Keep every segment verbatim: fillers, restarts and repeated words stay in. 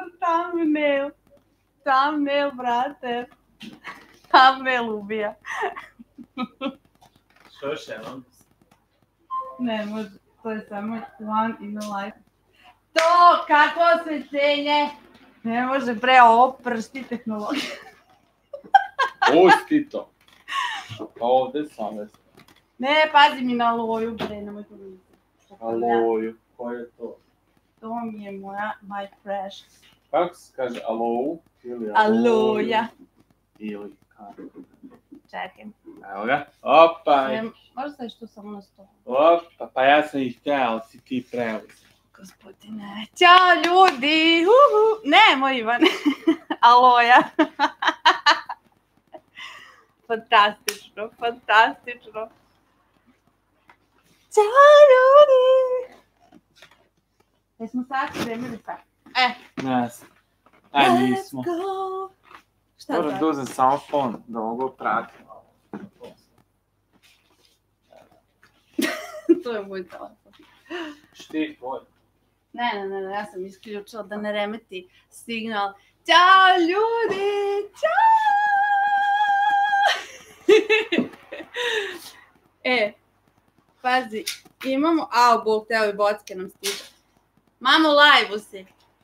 Thumbnail. Thumbnail, brate. Thumbnail ubija. Što još jednom? Ne, može. To je samo one in a life. To, kako osvetljenje. Ne može bre, ovo pršti tehnologija. Pusti to. Ovde sam već. Ne, pazi mi na aloju, bre, nemoj to vidjeti. Aloju, ko je to? To mi je moja, my precious. Kako se kaže, aloju? Ili Aloja. Ili kako? Čekaj. Evo ga. Opa. Možda staviš tu samo na stolu. Opa, pa ja sam ih htjela, ali si ti preuzeo. Gospodine. Ćao ljudi. Uhu. Ne, moj Ivan. Aloja. Fantastično, fantastično. Ćao ljudi. Jesmo sad spremili sad? E. Nes. Aj, nismo. Let's go. Šta Moram sad? da uzem samo fon, da mogu pratiti. To je moj telefon. Šti, tvoj. Ne, ne, ne, ja sam isključila da ne remeti signal. Ćao ljudi, ćao! E, pazi, imamo, ao, bog, te ove bocke nam stiže. Mamo, live-u si.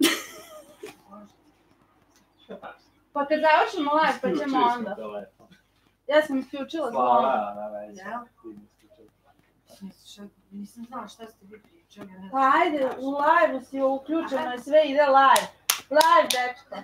Pa kad završimo live, pa ćemo onda. Ja sam isključila zvona. Slava, na već. Nisam znala šta ste vi pričali. Pa ajde, u live-u si uključeno i sve ide live. Live, dečko.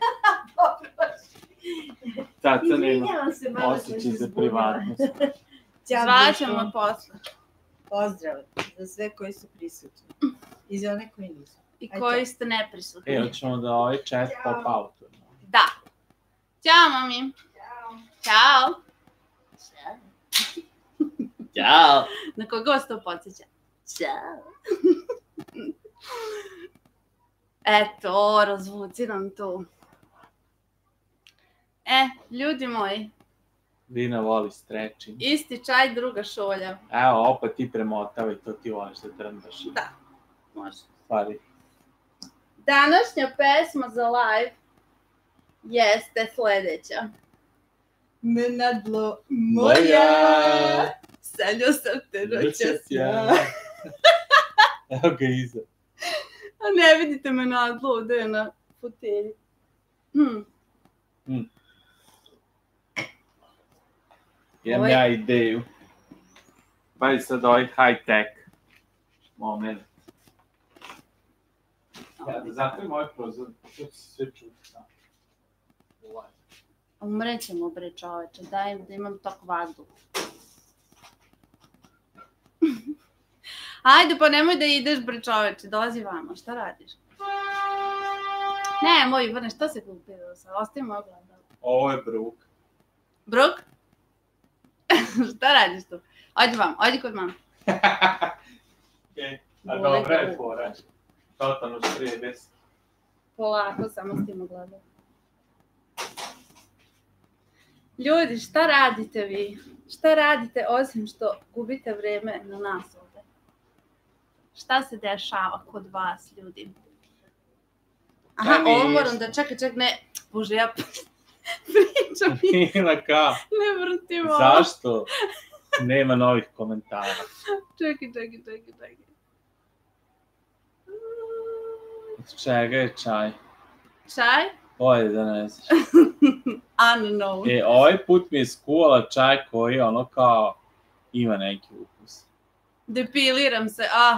Taca nema Izvinjavam se, malo sam osjećaj se za zbunila. privatnost. Zvaćemo posle. Pozdrav za sve koji su prisutni. I za one koji nisu. I koji ste neprisutni. E, hoćemo da ovaj chat pop out. Da. Ćao, mami. Ćao. Ćao. Ćao. Na koga vas to podsjeća? Ćao. Eto, razvuci nam tu. E, ljudi moji, Dina voli stretching. isti čaj, druga šolja. Evo, opet ti premotavaj, to ti voliš da trndaš. Da, može. Stvari. Današnja pesma za live jeste sledeća. Menadlo moja, sanjao sam te noćas ja. Evo ga iza. A ne vidite Menadlo ovde je na fotelji. Hmm. Hmm. Imam Ovaj- ja ideju. Bavi sad ovaj high-tech moment. Ja da zatvorim ovaj prozor, to će sve čuti. Umrećemo bre čoveče, daj da imam tok vazduh. Ajde, pa nemoj da ideš bre čoveče, dolazi vamo, šta radiš? Ne, moj Ivane, šta se kupio sad? Ostavi moj gledal. Ovo je bruk. Bruk? Šta radiš tu? Odi vam, odi kod mama. Okay. A dobra je fora. Totalno štrebes. Polako, samo s tim ogledal. Ljudi, šta radite vi? Šta radite osim što gubite vreme na nas ovde? Šta se dešava kod vas, ljudi? Aha, Pa ovo ništa. moram da čekaj, čekaj, ne. Bože, ja pričam i Nina ka? ne vrtim ovo. Zašto? Nema novih komentara. Čekaj, čekaj, čekaj, čekaj. Od čega je čaj? Čaj? Bolje da ne znaš. Unknown. E, ovaj put mi je skuvala čaj koji ono kao ima neki ukus. Depiliram se, a.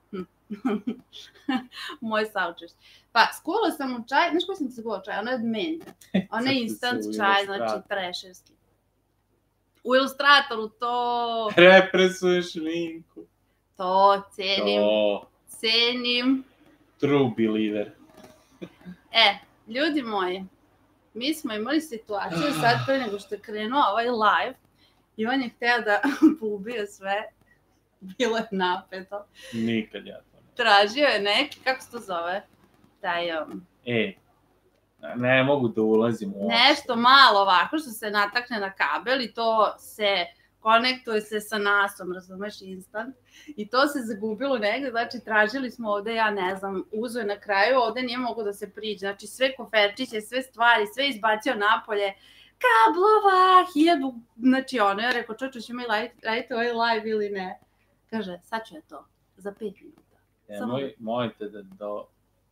Moj saučešć. Pa, skuvala sam u čaj, znaš koji sam se skuvala čaj? Ono je od menta. Ono Crti je se instant u čaj, Ilustratoru. znači trešerski. U Ilustratoru to, Represuješ linku. to cenim, To. cenim. True believer. E, ljudi moji, mi smo imali situaciju sad pre nego što je krenuo ovaj live i on je hteo da poubije sve. Bilo je napeto. Nikad ja to ne. Tražio je neki, kako se to zove? Taj, um, E, ne mogu da ulazim u ovo. nešto malo ovako što se natakne na kabel i to se konektuj se sa nasom, razumeš, instant. I to se zagubilo negde, znači tražili smo ovde, ja ne znam, uzo je na kraju, ovde nije mogo da se priđe, znači sve koferčiće, sve stvari, sve izbacio napolje, kablova, hiljadu, znači ono, ja rekao, čočo, ćemo i raditi ovaj live ili ne? Kaže, sad ću ja to, za pet minuta. Nemoj, molite da do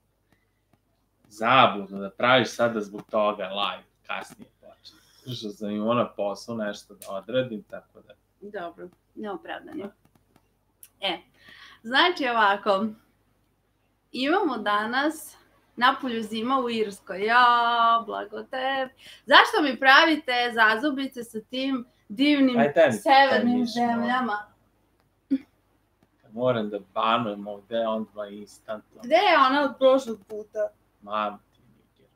zabudno da praviš sada zbog toga live, kasnije počne. Što sam imao na poslu nešto da odradim, tako da... Dobro, neopravdanje. E, znači ovako, imamo danas napolju zima u Irskoj. Ja, blago te. Zašto mi pravite zazubice sa tim divnim Aj, daj mi, severnim daj mi zemljama? Kad moram da banujem ovde, onda instantno. Gde je ona od prošlog puta? Mam ti Nigira.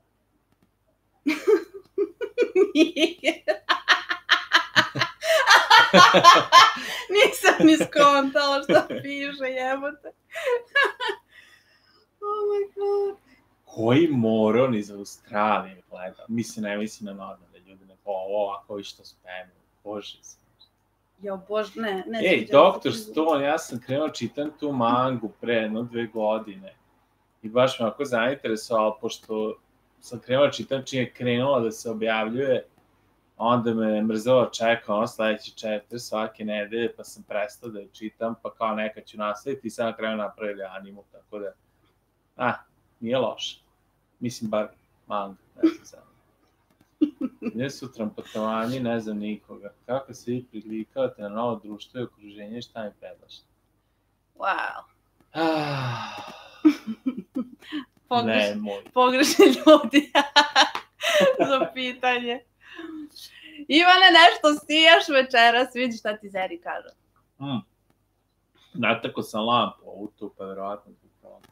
Nisam ni skontala što piše, jebote. Oh my god. Koji moron iz Australije gleda? Mislim, ne mislim na normalne ljude, nego ovo ovako i što spemu. Bože se. Jo, bož, ne, ne. Ej, doktor Stone, ja sam krenuo čitam tu mangu pre jedno dve godine. I baš me ovako zainteresovalo, pošto sam krenuo čitam čim je krenula da se objavljuje, onda me mrzelo čeka ono sledeće četiri svake nedelje, pa sam prestao da je čitam, pa kao nekad ću nastaviti i sad na kraju napravili animu, tako da, a, nije loše. Mislim, bar manga, ne znam sad. Gdje su trampotovanje, ne znam nikoga. Kako se vi prilikavate na novo društvo i okruženje, šta mi predlažete? Wow. Ah, Pogreš, ne, moj. pogrešni ljudi za pitanje. Ivane, nešto sijaš večeras, vidi šta ti Zeri kaže. Mm. Natako sam lampu ovu tu, pa verovatno zbog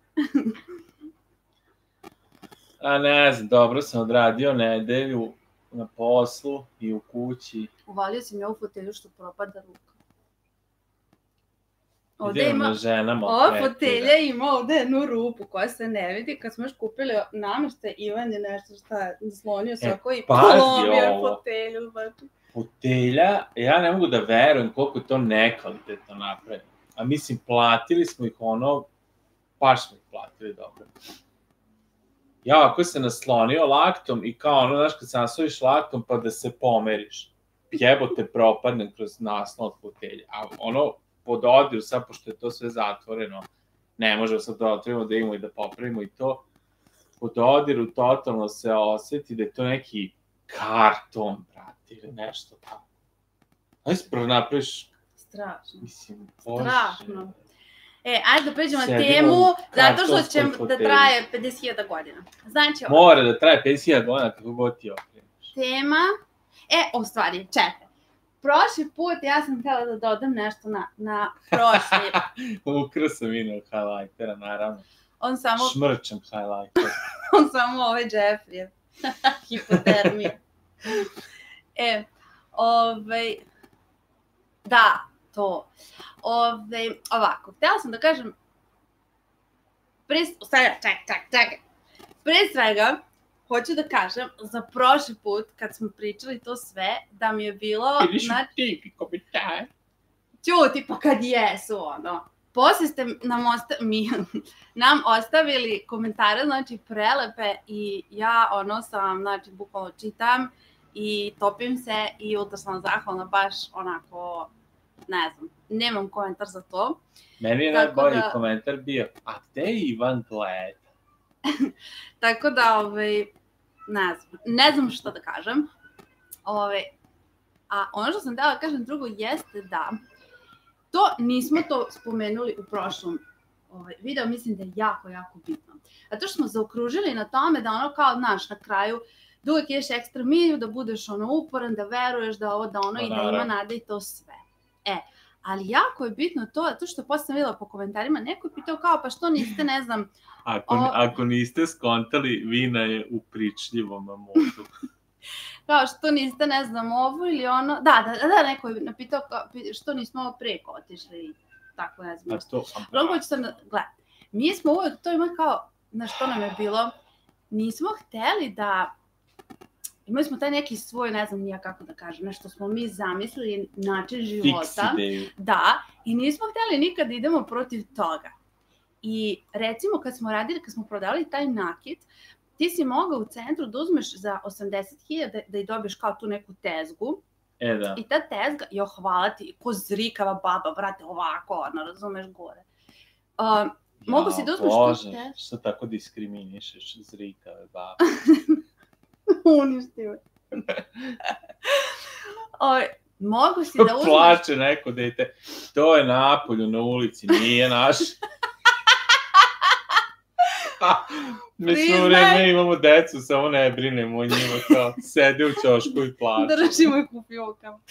A ne znam, dobro sam odradio nedelju na poslu i u kući. Uvalio si mi ovu fotelju što propada ruka. Ovde Idemo ima, na ženama. ova pretira. fotelja ima ovde jednu rupu koja se ne vidi. Kad smo još kupili nameštaj, Ivan je nešto šta je naslonio svako i pazi polomio je ovo. fotelju. Znači. Fotelja, ja ne mogu da verujem koliko je to nekvalitetno napravljeno. A mislim, platili smo ih ono, baš smo ih platili dobro. Ja ako se naslonio laktom i kao ono, znaš, kad se nasloniš laktom pa da se pomeriš, jebote propadne kroz naslon od fotelja. A ono, pod odiru, sad pošto je to sve zatvoreno, ne možemo sad da otvorimo da imamo i da popravimo i to, pod odiru totalno se osjeti da je to neki karton, brate, ili nešto tako. Ajde se prvo napraviš, Strašno. mislim, bože. Strašno. E, ajde da pređemo na Sedimo temu, u zato što će kartonskoj da fotelji. traje pedeset hiljada godina. Znači, Mora da traje pedeset hiljada godina kako god ti okreniš. tema, e, u stvari, čekaj. Prošli put ja sam htjela da dodam nešto na, na prošli. Ukrao sam vidio highlightera, naravno. On samo, Šmrčan highlighter. on samo ovaj Jeffrey. Hipotermija. E, ovaj, da, to. Ovaj, ovako, htjela sam da kažem, pre, sad, čekaj, čekaj, čekaj. Pre svega, hoću da kažem, za prošli put, kad smo pričali to sve, da mi je bilo... Ili znači, šutipi komentar. Ćuti, pa kad jesu, ono. Posle ste nam, osta mi, nam ostavili komentare, znači, prelepe i ja, ono, sam, znači, bukvalno čitam i topim se i ultra sam zahvalna, baš onako, ne znam, nemam komentar za to. Meni je Tako najbolji da- komentar bio, a gde je Ivan gleda? Tako da, ovaj, ne znam, ne znam što da kažem. Ovaj, a ono što sam htjela da kažem drugo jeste da to nismo to spomenuli u prošlom ovaj, videu, mislim da je jako, jako bitno. Zato što smo zaokružili na tome da ono kao, znaš, na kraju da uvijek ideš ekstra milju, da budeš ono uporan, da veruješ da ovo, da ono Pa i da ima naravno. nade i to sve. E, ali jako je bitno to, zato što posle sam videla po komentarima, neko je pitao kao, pa što niste, ne znam, Ako, O- ako niste skontali, Vina je u pričljivom modu. kao što niste, ne znam, ovo ili ono, da, da, da, neko je napitao kao, pi- što nismo ovo preko otišli, tako ne znam. A to, Uglavnom hoću sam da, gledaj, mi smo uvek, to ima kao, na što nam je bilo, nismo hteli da imali smo taj neki svoj, ne znam nija kako da kažem, nešto smo mi zamislili, način života. Fiks ideju. Da, i nismo htjeli nikad da idemo protiv toga. I recimo kad smo radili, kad smo prodavali taj nakit, ti si mogao u centru da uzmeš za osamdeset hiljada da i dobiješ kao tu neku tezgu. E, da. I ta tezga, jo, hvala ti, ko zrikava baba, brate, ovako, ono, razumeš, gore. Uh, mogu si da uzmeš tu tezgu. Bože, što tako diskriminišeš zrikave baba? Uništi me. O, mogu si da uzmeš... Plače neko dete, to je napolju na ulici, nije naš. Mi smo vreme imamo decu, samo ne brinemo o njima, kao sede u ćošku i plače. Držimo ih u fijokama.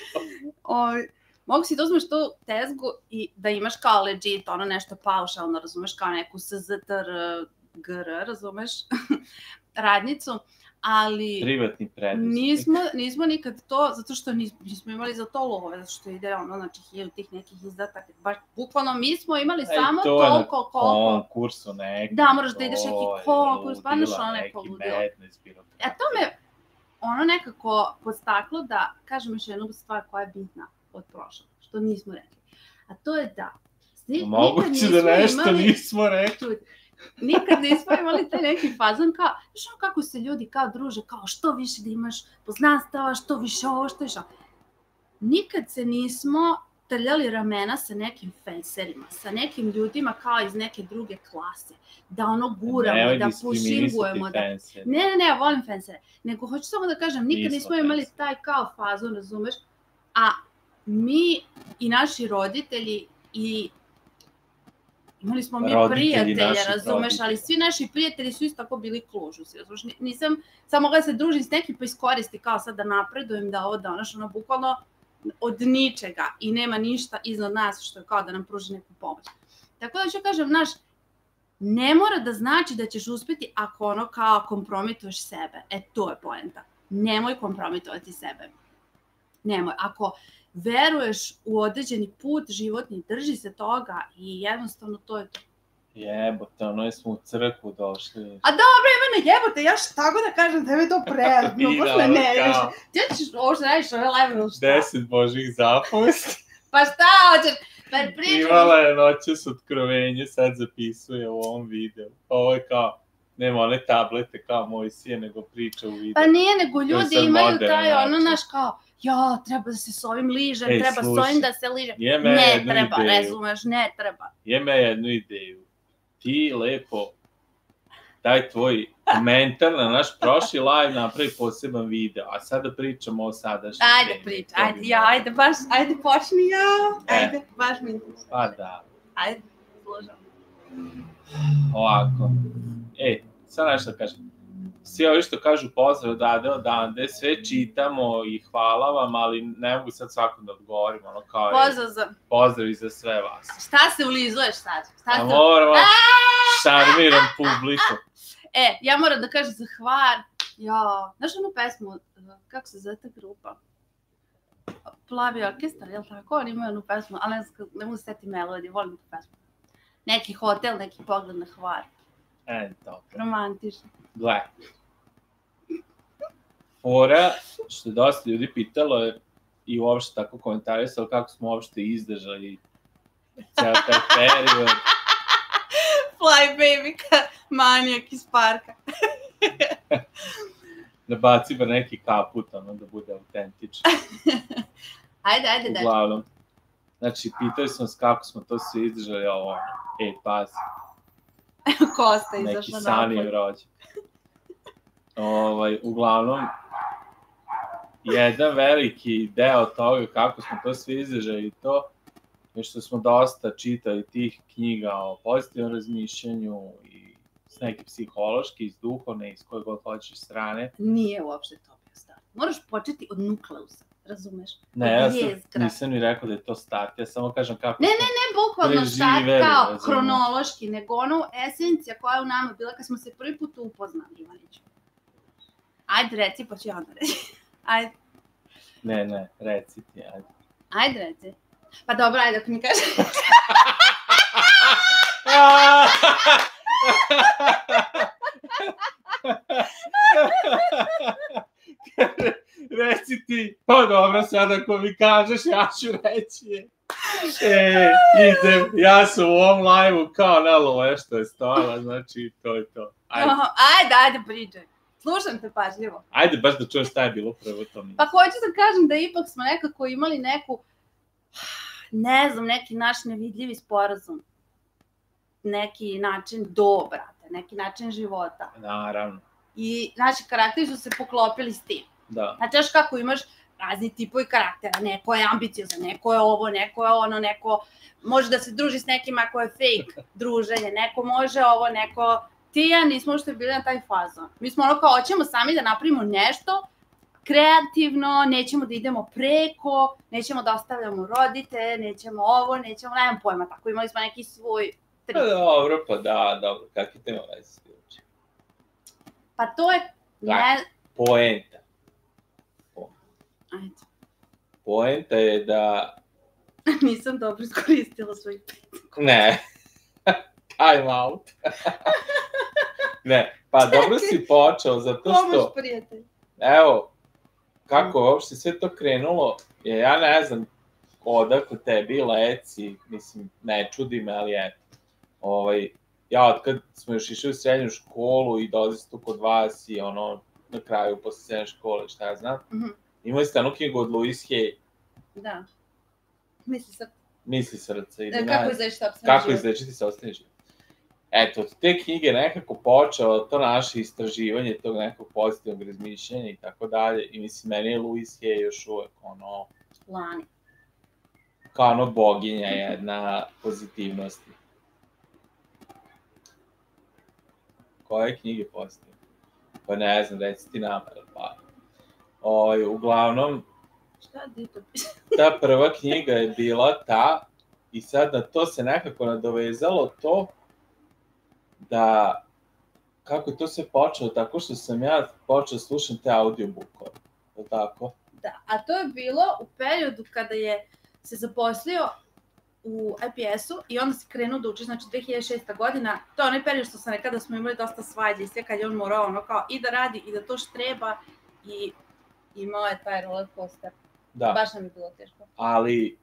Mogu si da uzmeš tu tezgu i da imaš kao legit, ono nešto paušalno, razumeš, kao neku S Z T R G R, razumeš, radnicu, ali privatni prednost. Nismo, nismo nikad to, zato što nismo, nismo imali za to love, zato što ide ono, znači, hiljadu tih nekih izdataka, baš bukvalno mi smo imali Ej, samo to toliko, koliko... konkursu neki. Da, moraš da ideš neki konkurs, pa nešto ono neko ludilo. E to me ono nekako podstaklo da kažem još jednu stvar koja je bitna od prošloga, što nismo rekli. A to je da... Moguće da nešto imali, nismo rekli. Nikad nismo imali taj neki fazon kao, znaš ono kako se ljudi kao druže, kao što više da imaš poznanstava, što više ovo, što više ovo. Nikad se nismo trljali ramena sa nekim fenserima, sa nekim ljudima kao iz neke druge klase, da ono guramo, da pušingujemo. Da... Ne, ne, ne, ja volim fensere. Nego hoću samo da kažem, nikad nismo imali taj kao fazon, razumeš, a mi i naši roditelji i imali smo mi prijatelje, razumeš, ali svi naši prijatelji su isto tako bili kložusi, razumeš, nisam samo mogla da se družim s nekim pa iskoristi kao sad da napredujem, da ovo danas, ono, bukvalno od ničega i nema ništa iznad nas što je kao da nam pruži neku pomoć. Tako da ću kažem, znaš, ne mora da znači da ćeš uspjeti ako ono kao kompromituješ sebe, e to je poenta, nemoj kompromitovati sebe, nemoj, ako veruješ u određeni put životni, drži se toga i jednostavno to je to. Jebote, ono smo u crkvu došli. A dobro, Ivane, jebote, ja šta god da kažem, tebe je to prezno, posle ne, kao... Ti ćeš ovo što radiš ove live ili šta? Deset božih zapovesti. Pa šta hoćeš? Pa pričam... Imala je noćas otkrovenje, sad zapisuje u ovom videu. Ovo je kao, nema one tablete kao Mojsije, nego priča u videu. Pa nije, nego ljudi imaju taj ono, naš kao, ja, treba da se s ovim ližem, Ej, treba slušaj, s ovim da se ližem. Ne treba, ideju. Razumeš, ne treba. Jeme jednu ideju. Ti lepo, daj tvoj komentar na naš prošli live, napravi poseban video, a sada pričamo o sadašnjem. Ajde priča, ajde, ja, ajde, baš, ajde, počni ja, ajde, e. baš mi interesuje. Pa da. Ajde, služam. Ovako, ej, sad nešto kažem. Svi ovi što kažu pozdrav odade odande, sve čitamo i hvala vam, ali ne mogu sad svakom da odgovorim, ono kao pozdrav za... pozdrav i za sve vas. Šta se ulizuješ sad? Šta A moram vam šarmiram publiku. E, ja moram da kažem za Hvar, ja, znaš onu pesmu, kako se zove ta grupa? Plavi orkestar, jel tako? Oni imaju onu pesmu, ali ne, ne mogu se setiti melodiju, volim tu pesmu. Neki hotel, neki pogled na Hvar. E, dobro. Romantično. Gle. Fora, što je dosta ljudi pitalo je i uopšte tako komentarisalo kako smo uopšte izdržali ceo taj period. Fly baby, manijak iz parka. Da baci bar neki kaput, ono da bude autentično. Ajde, ajde, da. Uglavnom. Znači, pitali smo nas kako smo to sve izdržali, a ovo, ej, pazi. Kosta izašla neki Sanijev rođen. Ovaj, uglavnom, jedan veliki deo toga kako smo to sve izdržali i to, je što smo dosta čitali tih knjiga o pozitivnom razmišljanju i s neke psihološke, iz duhovne, iz koje god hoćeš strane. Nije uopšte to bio start. Moraš početi od nukleusa, razumeš? Ne, ja sam, nisam ni rekao da je to start, ja samo kažem kako ne, ne, ne, bukvalno start kao razumno. Hronološki, nego ono esencija koja je u nama bila kad smo se prvi put upoznali, Ivaniću. Ajde, reci, pa ću ja onda reći. Ajde. Ne, ne, reci ti, ajde. Ajde, reci. Pa dobro, ajde, ako mi kažeš. si? Pa dobro, sad ako mi kažeš, ja ću reći. E, idem, ja sam u ovom live-u kao na loje što je stojala, znači to je to. Ajde, Aha, ajde, ajde, pričaj. Slušam te pažljivo. ajde baš da čuješ šta je bilo prvo to mi. Pa hoću da kažem da ipak smo nekako imali neku, ne znam, neki naš nevidljivi sporazum. Neki način do, brate, neki način života. Naravno, I naši karakteri su se poklopili s tim. da. Znači, još kako imaš razni tipovi karaktera, neko je ambiciozan, neko je ovo, neko je ono, neko može da se druži s nekim ako je fake druženje, neko može ovo, neko... Ti i ja nismo uopšte bili na taj fazon. Mi smo ono kao, hoćemo sami da napravimo nešto kreativno, nećemo da idemo preko, nećemo da ostavljamo rodite, nećemo ovo, nećemo, nemam pojma, tako imali smo neki svoj trik. Pa dobro, pa da, dobro, kakvi te ima veze s tim? Pa to je, ne, Poenta. ajde, Poenta je da... nisam dobro iskoristila svoj pet. Ne, time out. Ne, pa dobro si počeo, zato što... Pomoć, prijatelj. Evo, kako je uopšte sve to krenulo, je, ja ne znam odakle tebi leci, mislim, ne čudi me, ali eto. Ovaj, ja od kad smo još išli u srednju školu i dolazim tu kod vas i ono, na kraju posle srednje škole, šta ja znam, Mhm, imali ste jednu knjigu od Louise Hay, da. Misli sad, Misli srca. e, kako izlečiti sopstveni Kako život. izlečiti sopstveni život. Eto, od te knjige nekako počeo to naše istraživanje tog nekog pozitivnog razmišljanja i tako dalje. I mislim, meni je Louise Hay još uvek ono, Lani. kao ono boginja jedna pozitivnosti. Koje knjige pozitivne? Pa ne znam, reci ti nama, pa. Oj, uglavnom, Šta ti to piše? ta prva knjiga je bila ta, i sad na to se nekako nadovezalo to, da, kako je to sve počelo, tako što sam ja počeo slušati te audiobookove, je li tako? Da, a to je bilo u periodu kada je se zaposlio u I P S-u i onda se krenuo da uči, znači dve hiljade šesta godina, to je onaj period što sam rekao da smo imali dosta svađe i sve kad je on morao ono kao i da radi i da to štreba i imao je taj roller coaster. Da, Baš nam je bilo teško. ali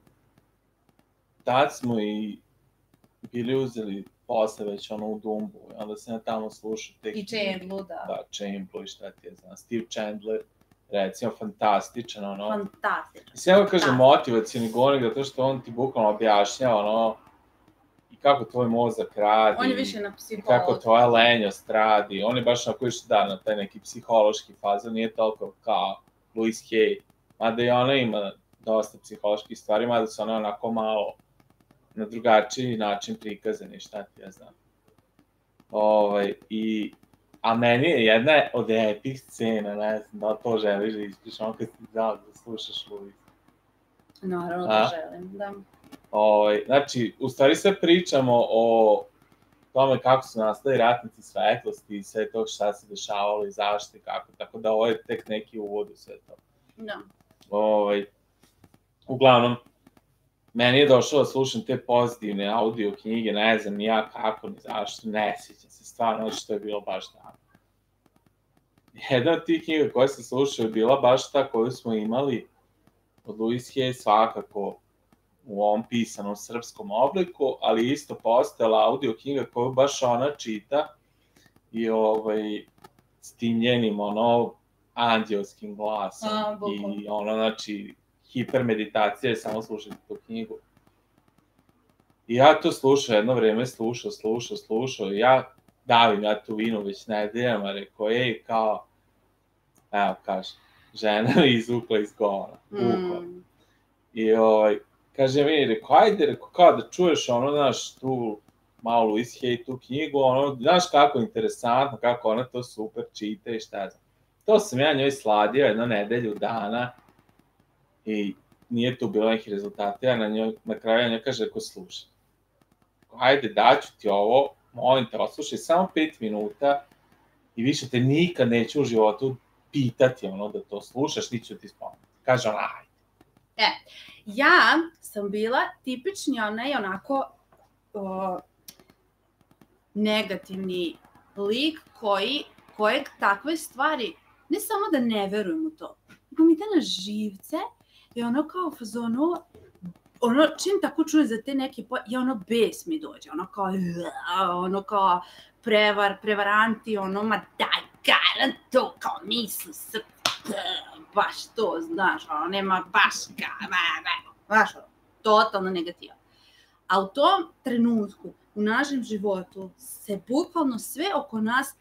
tad smo i bili uzeli posle već ono u Dumbu, i onda sam ja tamo slušao te I knjige. Chandlu, da. Da, Chandlu i šta ti je znam, Steve Chandler, recimo, fantastičan, ono. Fantastično. Mislim, ja kažem motivacijni govornik, zato što on ti bukvalno objašnjava, ono, i kako tvoj mozak radi. On je više na I psiholog. kako tvoja lenjost radi. On je baš onako više da na taj neki psihološki fazon, nije toliko kao Louise Hay. Mada i ona ima dosta psiholoških stvari, mada su one onako malo na drugačiji način prikazani, šta ti ja znam. Ovaj, i, a meni je jedna od epih scena, ne znam da li to želiš da ispriš, ono kad ti dao da slušaš Louise. Naravno A? da želim, da. Ovaj, znači, u stvari sve pričamo o tome kako su nastali ratnici svetlosti i sve to šta se dešavalo i zašto i kako, tako da ovo je tek neki uvod u sve to. Da. Ovaj, uglavnom, meni je došlo da slušam te pozitivne audio knjige, ne znam ni ja kako, ni zašto, ne sjećam se stvarno što je bilo baš tako. Jedna od tih knjiga koje sam slušao je bila baš ta koju smo imali od Louise Hay, svakako u ovom pisanom srpskom obliku, ali isto postojala audio knjiga koju baš ona čita i ovaj, s tim njenim ono anđelskim glasom. A, bukvalno. I ono, znači, hipermeditacija je samo slušati tu knjigu. I ja to slušao, jedno vreme slušao, slušao, slušao, i ja davim ja tu vinu već nedeljama, rekao, ej, kao, evo, kaže, žena mi izvukla iz govora, bukvalno. Mm. I ovaj, kaže mi, rekao, ajde, rekao, kao da čuješ ono, znaš, tu malo Louise Hay, tu knjigu, ono, znaš kako je interesantno, kako ona to super čita i šta znam. To sam ja njoj sladio jedno nedelju dana i nije tu bilo nekih rezultata, ja na njoj, na kraju ja njoj kaže, rekao, slušaj, ajde, daću ti ovo, molim te, oslušaj samo pet minuta i više te nikad neću u životu pitati ono da to slušaš, niti ću ti spomenuti. Kaže ona, ajde. E, ja sam bila tipični onaj onako o, negativni lik koji, kojeg takve stvari ne samo da ne verujem u to, nego mi ide na živce i ono kao u fazonu, ono, čim tako čujem za te neke, i ono bes mi dođe, ono kao, ono kao prevar, prevaranti, ono, ma daj, garant to, kao misli srce, baš to, znaš, ono, nema baš, baš, ono, totalno negativa. A u tom trenutku, u našem životu, se bukvalno sve oko nas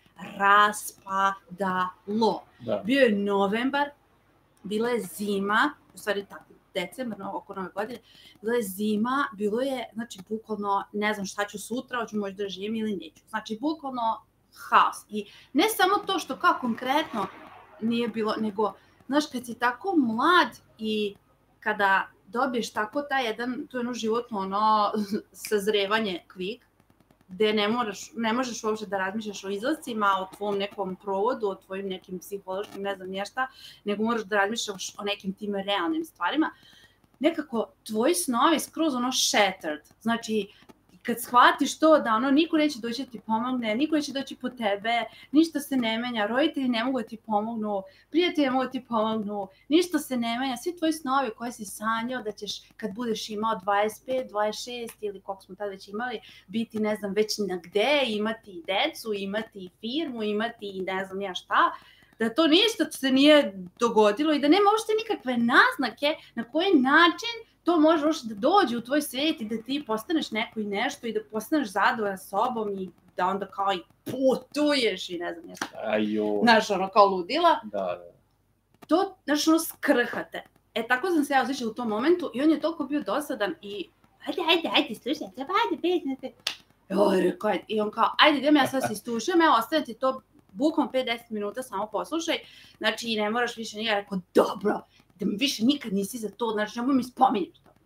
raspadalo. Da. Bio je novembar, bila je zima, u stvari tako, decembar, oko nove godine, bila je zima, bilo je, znači, bukvalno, ne znam šta ću sutra, hoću možda da živim ili neću. Znači, bukvalno haos. I ne samo to što kao konkretno nije bilo, nego, znaš, kad si tako mlad i kada dobiješ tako taj jedan, tu jedno životno, ono, sazrevanje kvik, gde ne, moraš, ne možeš uopšte da razmišljaš o izlazcima, o tvom nekom provodu, o tvojim nekim psihološkim, ne znam nješta, nego moraš da razmišljaš o nekim tim realnim stvarima. Nekako, tvoji snovi skroz ono shattered. Znači, kad shvatiš to da ono, niko neće doći da ti pomogne, niko neće doći po tebe, ništa se ne menja, roditelji ne mogu da ti pomognu, prijatelji ne mogu da ti pomognu, ništa se ne menja, svi tvoji snovi koje si sanjao da ćeš kad budeš imao dvadeset pet, dvadeset šest ili koliko smo tada već imali, biti ne znam već na gde, imati i decu, imati i firmu, imati i ne znam ja šta, da to ništa se nije dogodilo i da nema uopšte nikakve naznake na koji način to može uopšte da dođe u tvoj svijet i da ti postaneš neko i nešto i da postaneš zadovoljan sobom i da onda kao i putuješ i ne znam nešto. Ajo. Znaš, ono kao ludila. Da, da. To, znaš, ono skrhate. E, tako sam se ja osjećala u tom momentu i on je toliko bio dosadan i ajde, ajde, ajde, slušaj, treba, ajde, pesnete. Joj, rekao je, i on kao, ajde, idem ja sad se istušam, evo, ostavim ti to bukvom pet do deset minuta, samo poslušaj, znači, ne moraš više njega, rekao, dobro, da mi više nikad nisi za to, znači, nemoj mi spominjati to.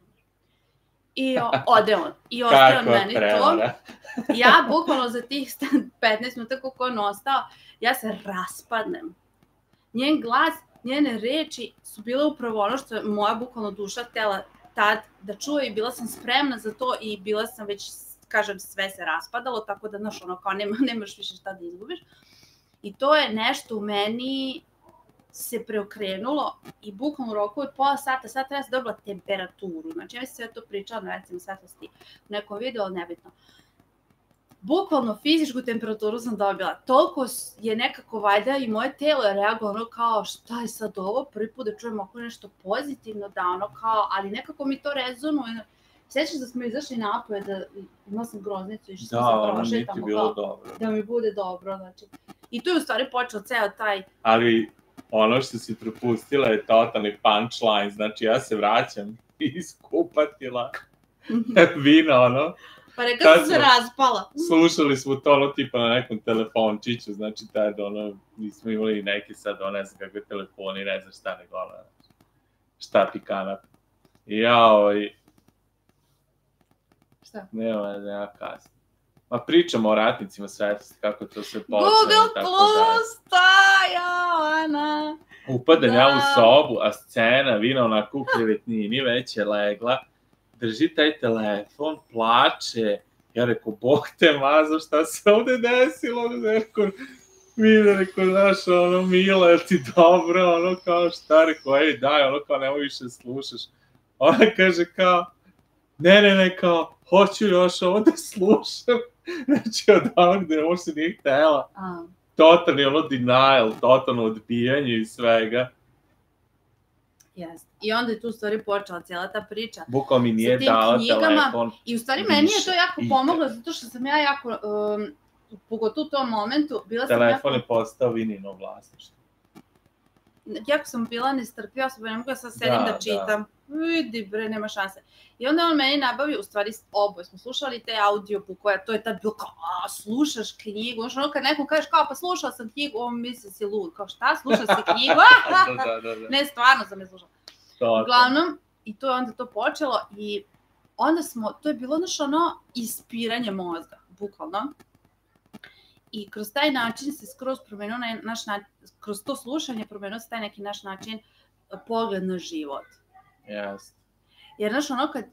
I ode on. I ostaje on meni to. Ja bukvalno za tih petnaest minuta koliko on ostao, ja se raspadnem. Njen glas, njene reči su bile upravo ono što je moja bukvalno duša htjela tad da čuje i bila sam spremna za to i bila sam već, kažem, sve se raspadalo, tako da, znaš, ono, kao nema, nemaš više šta da izgubiš. I to je nešto u meni se preokrenulo i bukvalno u roku od pola sata, sad treba se dobila temperaturu. Znači, ja mi se sve to pričala na recimo svetlosti u nekom videu, ali nebitno. Bukvalno fizičku temperaturu sam dobila. Toliko je nekako valjda i moje telo je reagovalo kao šta je sad ovo, prvi put da čujem oko nešto pozitivno, da ono kao, ali nekako mi to rezonuje. Sjećaš da smo izašli napolje, da imala sam groznicu i što da, sam se prošetamo kao, dobro. Da mi bude dobro, znači. I tu je u stvari počeo ceo taj... Ali ono što si propustila je totalni punchline, znači ja se vraćam iskupatila vina, ono. Pa rekao sam se raspala. Slušali smo to, ono, tipa na nekom telefončiću, znači tada, ono, nismo imali neki sad, ono, ne znam kakve telefoni, ne znam šta nego, ono, šta ti kanap. I ja, ovaj... Šta? Nema, nema kasno. Ma pričamo o ratnicima svetosti, kako to sve počelo. Google Plus, ta, ja, Ana. Upadem ja u sobu, a scena, vina onako u krevetnini, već je legla, drži taj telefon, plače, ja rekao, Bog te mazo, šta se ovde desilo, rekao, vina, rekao, znaš, ono, Mila, je ti dobro, ono, kao, šta, rekao, ej, daj, ono, kao, nemoj više slušaš. Ona kaže, kao, ne, ne, ne, kao, hoću još ovo da slušam, znači, od onog gde ovo se nije htela. Totalni, ono, denial, totalno odbijanje i svega. Jeste. I onda je tu u stvari počela cijela ta priča. Bukao mi nije dala telefon. I u stvari meni je to jako pomoglo, zato što sam ja jako, um, pogotovo u tom momentu, bila sam telefon jako... Telefon je postao vinino vlasništvo. Jako sam bila nestrpljiva, sam ne mogu da sad sedim da, da čitam. Da. Vidi bre, nema šanse. I onda on meni nabavio, u stvari oboje smo slušali te audiobukove, to je tad bilo kao, a, slušaš knjigu, znaš, ono kad nekom kažeš kao, pa slušao sam knjigu, on misli si lud, kao šta, slušao si knjigu, da, da, da, da. Ne, stvarno sam je slušala. Uglavnom, i to je onda to počelo i onda smo, to je bilo znaš ono ispiranje mozga, bukvalno. I kroz taj način se skroz promenio naš način, kroz to slušanje promenio se taj neki naš način pogled na život. Yes. Jer znaš ono kad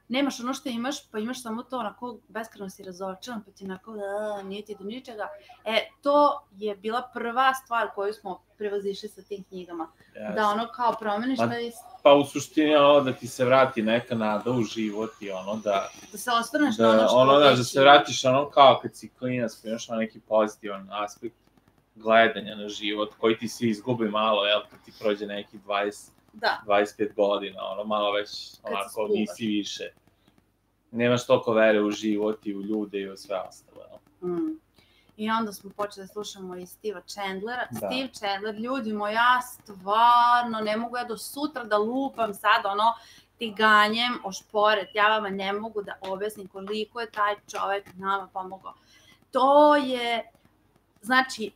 nemaš ono što imaš, pa imaš samo to, onako, beskreno si razočaran, pa ti onako, da, nije ti do ničega. E, to je bila prva stvar koju smo prevazišli sa tim knjigama. Yes. Da ono kao promeniš Ma, taj... Pa u suštini ono da ti se vrati neka nada u život i ono da... Da se osvrneš da, na ono što ono, da, već da se imaš. vratiš ono kao kad si klinac, pa imaš neki pozitivan aspekt gledanja na život, koji ti se izgubi malo, jel, kad ti prođe neki dvadeset, Da. dvadeset pet godina, ono, malo već, Kad se onako, spuvaš. nisi više. Nemaš toliko vere u život i u ljude i u sve ostalo, jel? Mm. I onda smo počeli da slušamo i Steva Chandlera. Da. Steve Chandler, ljudi moji, ja stvarno ne mogu ja do sutra da lupam sad ono tiganjem o šporet. Ja vama ne mogu da objasnim koliko je taj čovek nama pomogao. To je, znači,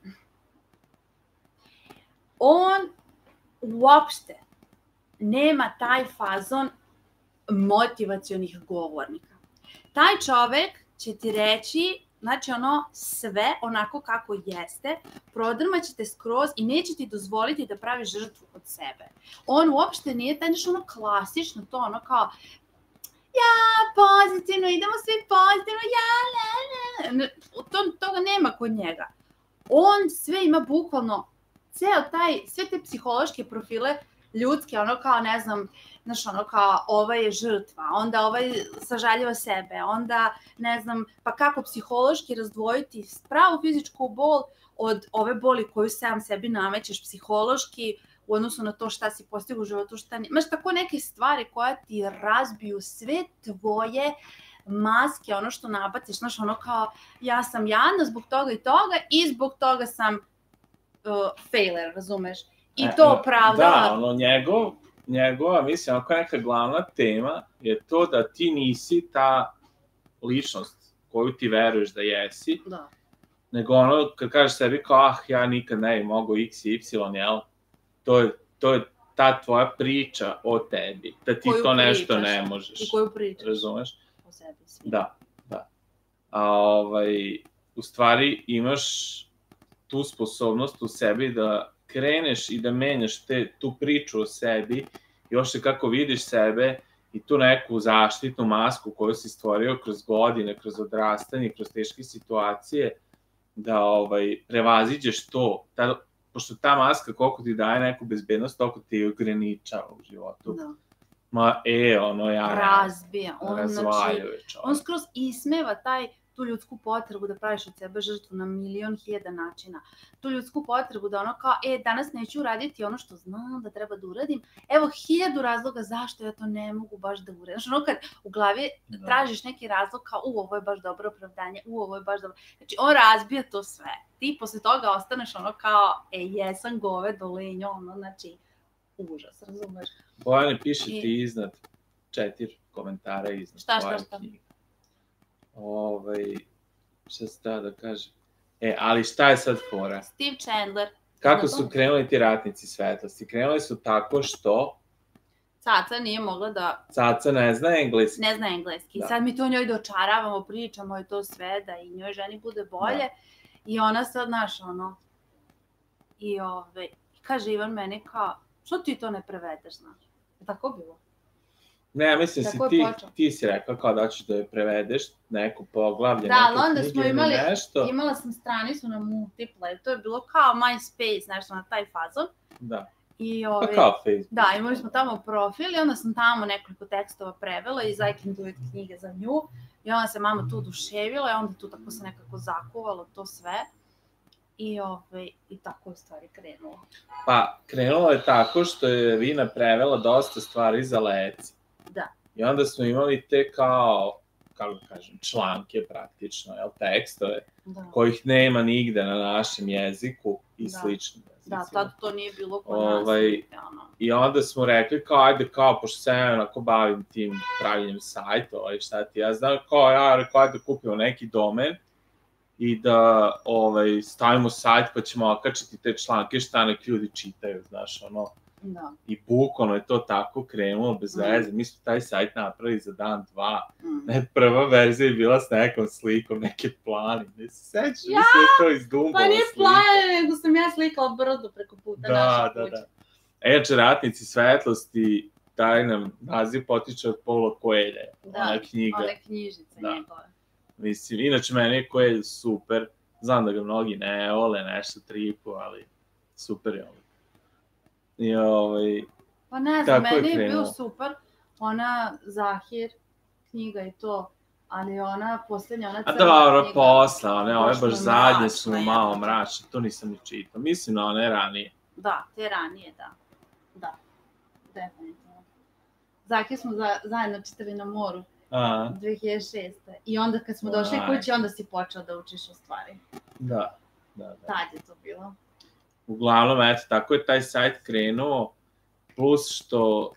on uopšte nema taj fazon motivacionih govornika. Taj čovek će ti reći, znači ono sve onako kako jeste, prodrmaćete skroz i neće ti dozvoliti da praviš žrtvu od sebe. On uopšte nije taj nešto ono klasično, to ono kao ja, pozitivno, idemo svi pozitivno, ja, ne, ne. To, toga nema kod njega. On sve ima bukvalno, ceo taj, sve te psihološke profile ljudske, ono kao, ne znam, znaš, ono kao, ova je žrtva, onda ovaj sažaljeva sebe, onda, ne znam, pa kako psihološki razdvojiti pravu fizičku bol od ove boli koju sam sebi namećeš psihološki u odnosu na to šta si postigao u životu, šta nije. Imaš tako neke stvari koja ti razbiju sve tvoje maske, ono što nabaciš, znaš, ono kao, ja sam jadna zbog toga i toga i zbog toga sam uh, failer, razumeš? I to opravdava. Da, ono, njegov, njegova, mislim, ako neka glavna tema je to da ti nisi ta ličnost koju ti veruješ da jesi, Da. nego ono, kad kažeš sebi kao, ah, ja nikad ne bi mogao x i y, jel? To je, to je ta tvoja priča o tebi, da ti Koju to nešto pričaš, ne možeš. I koju pričaš. Razumeš? O sebi svi. Da, da. A ovaj, u stvari imaš tu sposobnost u sebi da kreneš i da menjaš te, tu priču o sebi, još je kako vidiš sebe i tu neku zaštitnu masku koju si stvorio kroz godine, kroz odrastanje, kroz teške situacije, da ovaj, prevaziđeš to, ta, pošto ta maska koliko ti daje neku bezbednost, toliko ti ograničava u životu. Da. Ma, e, ono, ja ne, Razbija. On, znači, razvaljuje čovjek. on skroz ismeva taj, tu ljudsku potrebu da praviš od sebe žrtvu na milion hiljada načina. Tu ljudsku potrebu da ono kao, e, danas neću uraditi ono što znam da treba da uradim. Evo hiljadu razloga zašto ja to ne mogu baš da uradim. Znači ono kad u glavi Da. tražiš neki razlog kao, u, ovo je baš dobro opravdanje, u, ovo je baš dobro. Znači on razbija to sve. Ti posle toga ostaneš ono kao, e, jesam govedo, lenjo, ono, znači, užas, razumeš? Bojane, piše I- ti iznad četiri komentara iznad Šta, šta, tvoje šta? knjige. Ovaj, šta se da da kažem? E, ali šta je sad fora? Steve Chandler. Kako Znamo su to? krenuli ti ratnici svetlosti? Krenuli su tako što Caca nije mogla da Caca ne zna engleski. ne zna engleski. Da. Sad mi to njoj dočaravamo, pričamo i to sve, da i njoj ženi bude bolje. Da. I ona sad, znaš, ono, i ove, kaže Ivan meni kao, što ti to ne prevedeš, znaš? Je tako bilo? Ne, ja mislim si Tako je ti, počeo. ti si rekla kao da ćeš da je prevedeš neko poglavlje, Da, ali neke onda knjige smo ili imali, nešto. imala sam stranicu na Multiplay, to je bilo kao MySpace, nešto na taj fazon. Da, I pa ove, kao Facebook. da, imali smo tamo profil i onda sam tamo nekoliko tekstova prevela iz I Can Do It knjige za nju. I onda se mama tu oduševila i onda tu tako se nekako zakuvalo to sve. I, ove, i tako je stvari krenulo. Pa, krenulo je tako što je Vina prevela dosta stvari za Leci. Da. I onda smo imali te kao, kako da kažem, članke praktično, jel, tekstove, Da, kojih nema nigde na našem jeziku i Da. sličnim jezicima. da tad to nije bilo kod Ovaj, nas. Ono. I onda smo rekli kao, ajde kao, pošto se ja onako bavim tim pravljenjem sajtova i šta ti ja znam, kao ja rekao, ajde kupimo neki domen i da ovaj, stavimo sajt pa ćemo okačiti te članke šta nek ljudi čitaju, znaš, ono. Da. I bukvalno je to tako krenulo bez Mm. veze. Mi smo taj sajt napravili za dan, dva. Mm. Ne, prva verzija je bila s nekom slikom, neke planine. Ne se sećaš, Ja! mislim je to iz Dumbova Pa nije slika. plane, nego sam ja slikala brdo preko puta Da, naše da, kuće. da. Eče, ratnici svetlosti, taj nam naziv potiče od Paulo Coelha, Da, ona knjiga. one knjižice Da. njegove. Mislim, inače meni je Coelho super, znam da ga mnogi ne vole, nešto tripu, ali super je ovo. I ovaj, Pa ne znam, tako je meni je bio krenulo. super, ona Zahir, knjiga i to, ali ona posljednja, ona A crna dobro, knjiga, posle, one, ove baš baš mi zadnje mračna su je. malo mračne, to nisam ni čitao. Mislim na one ranije. Da, te ranije, da. Da, definitivno. Zahir smo za, zajedno čitali na moru, A, dve hiljade šeste. I onda kad smo došli Aj. kući, onda si počeo da učiš o stvari. da, da, da. Tad je to bilo. Uglavnom, eto, tako je taj sajt krenuo, plus što,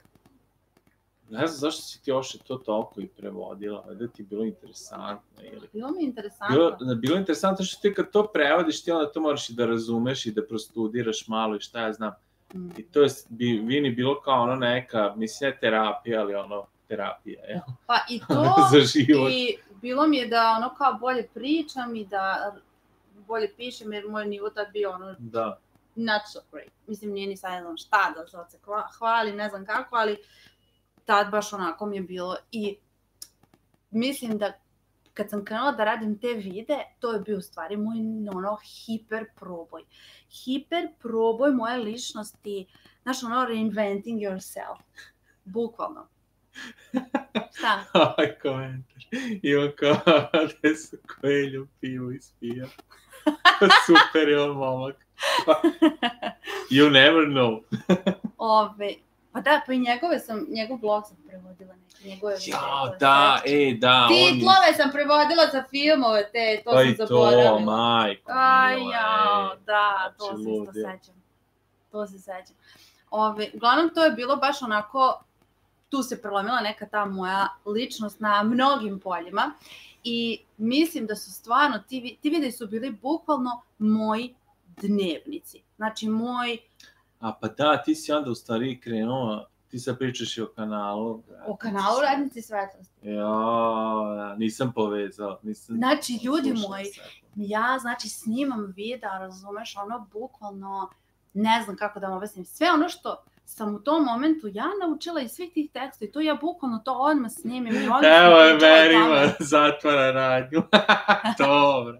ne znam zašto si ti još to toliko i prevodila, da ti je bilo interesantno, ili... Bilo mi je interesantno. Bilo, bilo je interesantno što ti kad to prevodiš, ti onda to moraš i da razumeš i da prostudiraš malo i šta ja znam. Mm. I to je, bi, Vini bilo kao ono neka, mislim, ne terapija, ali ono, terapija, jel? Pa i to, Za život. i bilo mi je da ono kao bolje pričam i da bolje pišem, jer moj nivo tad bio ono Da. not so great. Mislim, nije ni sad ne znam šta da sad se hvalim, ne znam kako, ali tad baš onako mi je bilo. I mislim da kad sam krenula da radim te vide, to je bio u stvari moj ono hiper proboj. Hiper proboj moje ličnosti, znaš ono reinventing yourself. Bukvalno. Šta? Ovaj komentar. I on kao, gde su Coelho pivo ispija. Super je on momak. You never know. Ove, pa da, pa i njegove sam, njegov blog sam prevodila neke, njegove videe. Ja, to je da, sve. ej, da. on- Titlove sam prevodila za filmove, te, to Pa sam i to, zaboravila. majko. Aj, mila, jao, ej. da, to Znači, se isto ludilo. sećam. To se sećam. Ove, uglavnom, to je bilo baš onako, tu se prelomila neka ta moja ličnost na mnogim poljima i mislim da su stvarno, ti, vi- ti videi su bili bukvalno moji dnevnici. Znači, moj, A pa da, ti si onda u stvari krenuo, ti sad pričaš i o kanalu. o kanalu Radnici svetlosti. Ja, nisam povezao. Nisam Znači, ljudi slušao moji, sad. ja, znači, snimam videa, razumeš, ono, bukvalno, ne znam kako da vam objasnim, sve ono što sam u tom momentu ja naučila iz svih tih teksta i to ja bukvalno to odmah snimim i odmah Evo je pričala o tome. Merima, zatvara radnju. Dobro.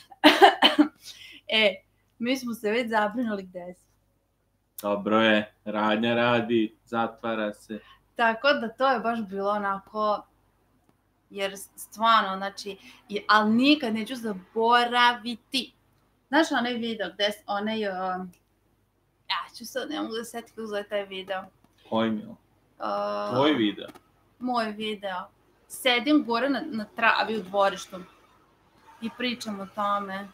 E, mi smo se već zabrinuli gde si. Dobro je, radnja radi, zatvara se. Tako da to je baš bilo onako, jer stvarno, znači, i, ali nikad neću zaboraviti. Znaš onaj video gde, s- onaj, um, ja ću sad, ne mogu da se setim kako zove taj video. Koji mi je? Uh, Tvoj video. Moj video. Sedim gore na, na travi u dvorištu i pričam o tome.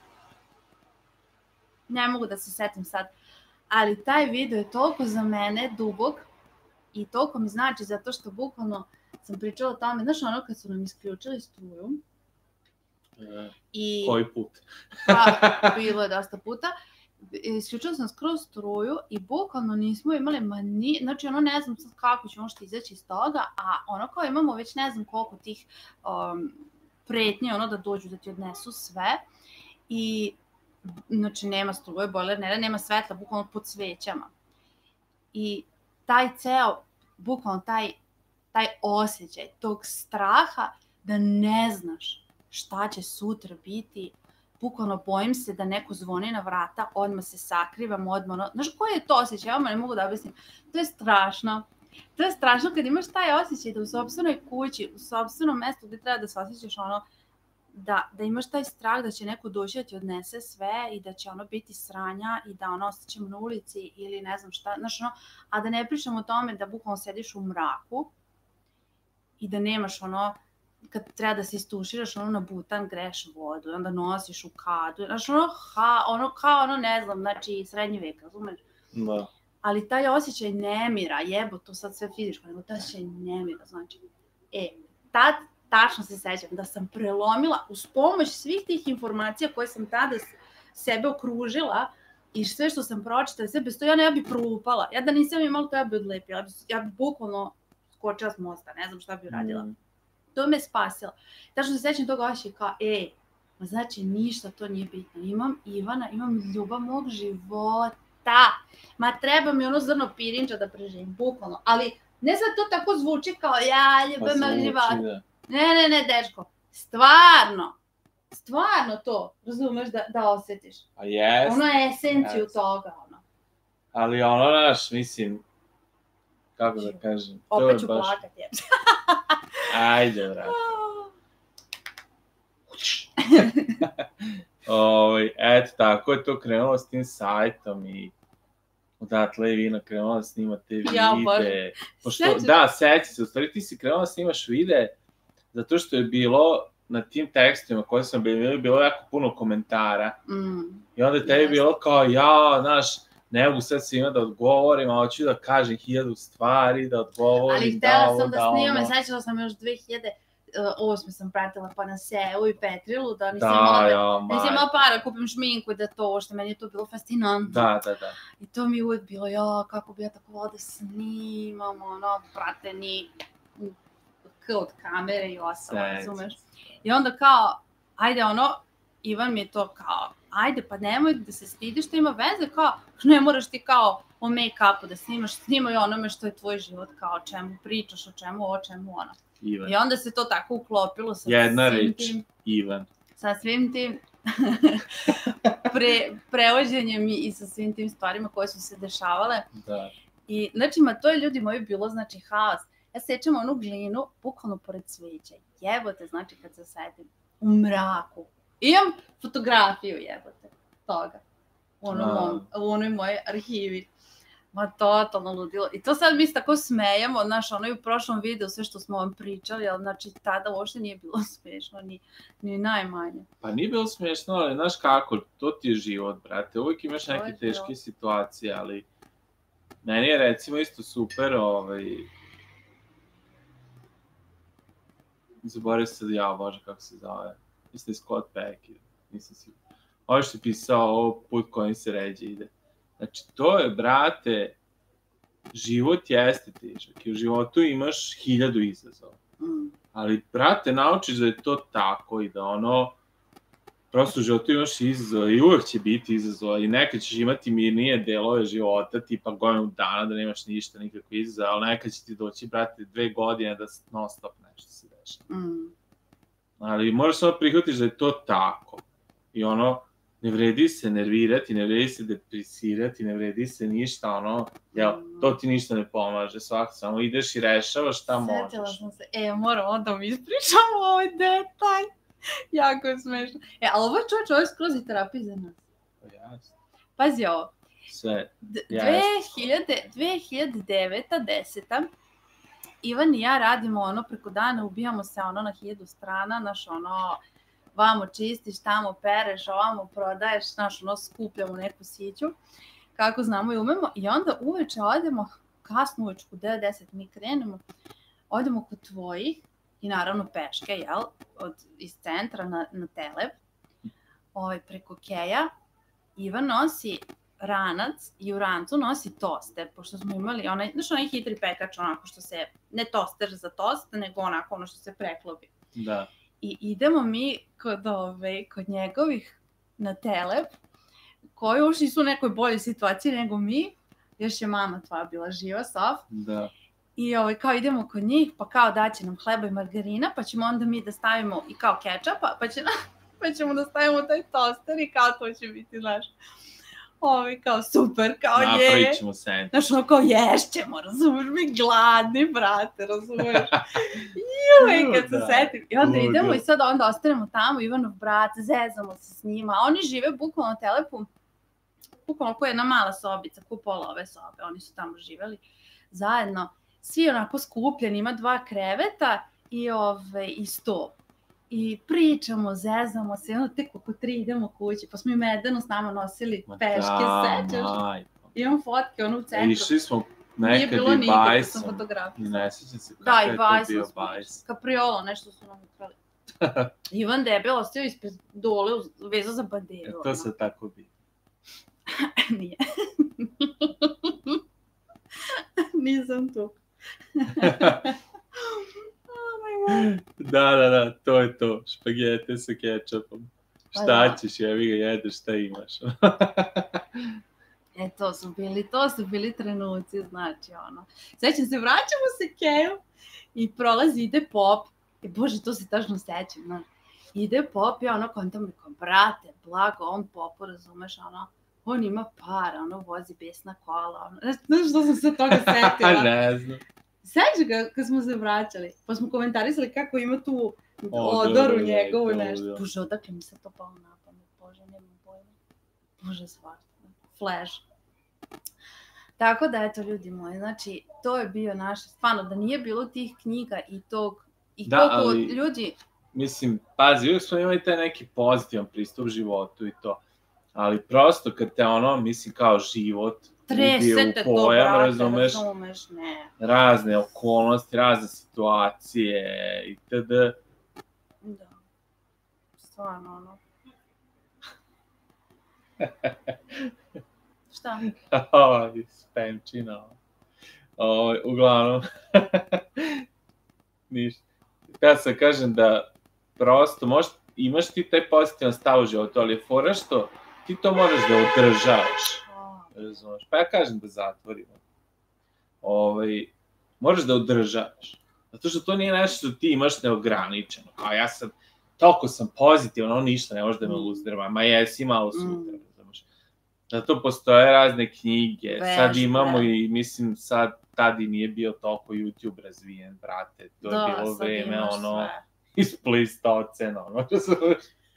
Ne mogu da se setim sad. Ali taj video je toliko za mene dubog i toliko mi znači zato što bukvalno sam pričala o tome. Znaš ono kad su nam isključili struju E, i koji put? pa, bilo je dosta puta. Isključila sam skroz struju i bukvalno nismo imali, ma ni, znači ono ne znam sad kako ćemo što izaći iz toga, a ono kao imamo već ne znam koliko tih um, pretnji, ono da dođu da ti odnesu sve i znači nema struje, bojler ne radi, nema svetla, bukvalno pod svećama. I taj ceo, bukvalno taj, taj osjećaj tog straha da ne znaš šta će sutra biti, bukvalno bojim se da neko zvoni na vrata, odmah se sakrivam, odmah ono, znaš koji je to osjećaj, ja vam ne mogu da objasnim, to je strašno. To je strašno kad imaš taj osjećaj da u sopstvenoj kući, u sopstvenom mestu gde treba da se osjećaš ono, da, da imaš taj strah da će neko doći da ti odnese sve i da će ono biti sranja i da ono osjećamo na ulici ili ne znam šta, znaš ono, a da ne pričam o tome da bukvalno sediš u mraku i da nemaš ono, kad treba da se istuširaš ono na butan, greš vodu i onda nosiš u kadu, znaš ono, ha, ono kao ono ne znam, znači srednji vek, razumeš? Da. Ali taj osjećaj nemira, jebo, to sad sve fizičko, nego taj osjećaj nemira, znači, e, tad tačno se sećam da sam prelomila uz pomoć svih tih informacija koje sam tada sebe okružila i sve što sam pročitala, sve bez to ja ne ja bi prolupala. Ja da nisam imala to ja bi odlepila, ja bi, ja bi bukvalno skočila s mosta, ne znam šta bi uradila. Mm. To me spasilo. Tačno se sećam toga osjećaja kao, ej, ma znači ništa to nije bitno. Imam Ivana, imam ljubav mog života. Ma treba mi ono zrno pirinča da preživim, bukvalno. Ali Ne sad to tako zvuči kao ja Pa ljubim zvuči, život. da. Ne, ne, ne, dečko. Stvarno. Stvarno to, razumeš, da, da osjetiš. Pa jest. Ono je esenciju jest. toga, ono. Ali ono, naš, mislim, kako da kažem, to je Opet ću baš... plakat, je. Ajde, brate. Ovaj, eto, tako je to krenulo s tim sajtom i odatle je Ivina krenula da snima te videe. Ja, Bože. Pošto, Sećaš? da, seći se, u stvari ti si krenula da snimaš videe zato što je bilo na tim tekstovima koje sam bilo, bilo jako puno komentara. Mm. I onda je tebi Jeste. bilo kao, ja, znaš, ne mogu sad svima da odgovorim, a hoću da kažem hiljadu stvari, da odgovorim, Ali da htjela ovo, sam da da snimam, ono. sećala sam još dve hiljade osme sam pratila pa na Seu i Petrilu, da nisam Da, imala, da, ja, nisam majke. imala para, kupim šminku i da to, što meni je to bilo fascinantno. Da, da, da. I to mi je uvijek bilo, ja, kako bi ja tako vola da snimam, ono, brate, ni k od kamere i ostalo, Sećam razumeš? I onda kao, ajde, ono, Ivan mi je to kao, ajde, pa nemoj da se stidiš, što ima veze, kao, ne moraš ti kao o make-upu da snimaš, snimaj onome što je tvoj život, kao o čemu pričaš, o čemu, o čemu, ono. Ivan. I onda se to tako uklopilo sa Jedna svim reč, tim, Ivan. sa svim tim pre, prevođenjem i sa svim tim stvarima koje su se dešavale. Da. I, znači, ma to je, ljudi moji, bilo, znači, haos. Ja sećam onu glinu, bukvalno pored cvijeća. Jebote, znači, kad se sedim u mraku. Imam fotografiju, jebote, toga. U, onom A. mom, u onoj mojoj arhivi. Ma totalno ludilo. I to sad mi se tako smejemo, znaš, ono i u prošlom videu sve što smo vam pričali, ali znači tada uopšte nije bilo smešno, ni, ni najmanje. Pa nije bilo smiješno, ali znaš kako, to ti je život, brate. Uvijek imaš To je neke život. teške situacije, ali meni je recimo isto super, ovaj... Zaboravio se da ja, bože, kako se zove. Mislim da je Scott Peck, nisam siguran. Ovo što je pisao, ovo put kojim se ređe ide. Znači, to je, brate, život jeste težak i u životu imaš hiljadu izazova. Mm. Ali, brate, naučiš da je to tako i da ono, prosto u životu imaš izazova i uvek će biti izazova i nekad ćeš imati mirnije delove života, tipa godinu dana da nemaš ništa, nikakve izazova, ali nekad će ti doći, brate, dve godine da non stop nešto se dešava. Mm. Ali moraš samo prihvatiš da je to tako. I ono, ne vredi se nervirati, ne vredi se depresirati, ne vredi se ništa, ono, jel, to ti ništa ne pomaže, svako, samo ideš i rešavaš šta Sjetila možeš. sam se, e, moram onda da mi ispričamo ovaj detalj. Jako je smešno. E, ali ovo čovječ, ovo je skroz i terapija za nas. Pa jasno. Pazi ovo. Sve. D- Jeste. dve hiljade, dve hiljade deveta, deseta Ivan i ja radimo ono preko dana, ubijamo se ono na hiljadu strana, naš ono, vamo čistiš, tamo pereš, ovamo prodaješ, znaš, ono, skupljamo neku siću, kako znamo i umemo, i onda uveče odemo, kasno uveče, u devet deset mi krenemo, odemo kod tvojih, i naravno peške, jel, od, iz centra na, na Telep, ovaj, preko Keja, Ivan nosi ranac i u rancu nosi toster, pošto smo imali onaj, znaš, onaj hitri pekač, onako što se, ne toster za tost, nego onako ono što se preklopi. Da. I idemo mi kod, ove, kod njegovih na Telep, koji uopšte nisu u nekoj boljoj situaciji nego mi, još je mama tvoja bila živa, Sof, Da. i ovaj, kao idemo kod njih, pa kao daće nam hleba i margarina, pa ćemo onda mi da stavimo i kao kečapa, pa, će na, pa ćemo da stavimo taj toster i kao to će biti, znaš, ovaj, kao super, kao je. Napravit ćemo sandvič. Znaš, ono kao ješćemo, razumeš, mi gladni, brate, razumeš. Juj, kad se Da. setim. I onda Ludo. idemo i sad onda ostanemo tamo, Ivanov brat, zezamo se s njima. Oni žive bukvalno na Telepu, bukvalno koja je jedna mala sobica, ko pola ove sobe, oni su tamo živeli zajedno. Svi onako skupljeni, ima dva kreveta i, ove, i sto. I pričamo, zezamo se, i onda tek oko tri idemo kući, pa smo i Medenu s nama nosili Ma peške, da, sećaš? majko. Imam fotke, ono u centru. Išli smo Nije nekad bilo i nikad kad sam bajsom. fotografisala. Ne sjećam se Da, kako i je to bajsom bio smo bajs. Kapriolo, nešto su nam ukrali. Ivan debel ostio ispred dole, vezao za banderu. E, to se tako bi. Nije. Nisam tu. Oh my god. Da, da, da, to je to. Špagete sa kečapom. Pa Šta da. ćeš, jevi ga jedeš, šta imaš. E, to su bili, to su bili trenuci, znači, ono. Sećam se, vraćamo se Keju i prolazi, ide pop. I, bože, to se tačno sećam, znaš. Ide pop i ono, kontam rekao, brate, blago, on popu, razumeš, ono, on ima para, ono, vozi besna kola, ono. Znaš što sam se toga setila? Ne znam. Sećam ga kad smo se vraćali, pa smo komentarisali kako ima tu Odoru odoru je, njegovu to, nešto. da. Bože, odakle mi se to palo na pamet, bože, nemam pojma. Bože, svašta. Flash. Tako da, eto, ljudi moji, znači, to je bio naš, stvarno, da nije bilo tih knjiga i tog, i Da, koliko ali- ljudi, Mislim, pazi, uvijek smo imali taj neki pozitivan pristup životu i to. Ali prosto kad te ono, mislim, kao život ubije tresete u to, pojam, brate, razumeš, razumeš, ne. razne okolnosti, razne situacije itd. Da. Stvarno, ono. Šta? Ovaj, spemčina. Ovaj, uglavnom, ništa. Ja sam kažem da prosto možeš, imaš ti taj pozitivan stav u životu, ali je fora što ti to moraš da održavaš. Razumeš? Pa ja kažem da zatvorimo. Ovaj, moraš da održavaš. Zato što to nije nešto što ti imaš neograničeno. Kao ja sam, toliko sam pozitivan, ono ništa ne može da me uzdrava. Ma jesi malo sutra, razumeš? Zato postoje razne knjige. Sad imamo i, mislim, sad tad i nije bio toliko YouTube razvijen, brate. To je Da, bilo sad vreme, imaš ono, sve. iz Pleistocena, ono, razumeš?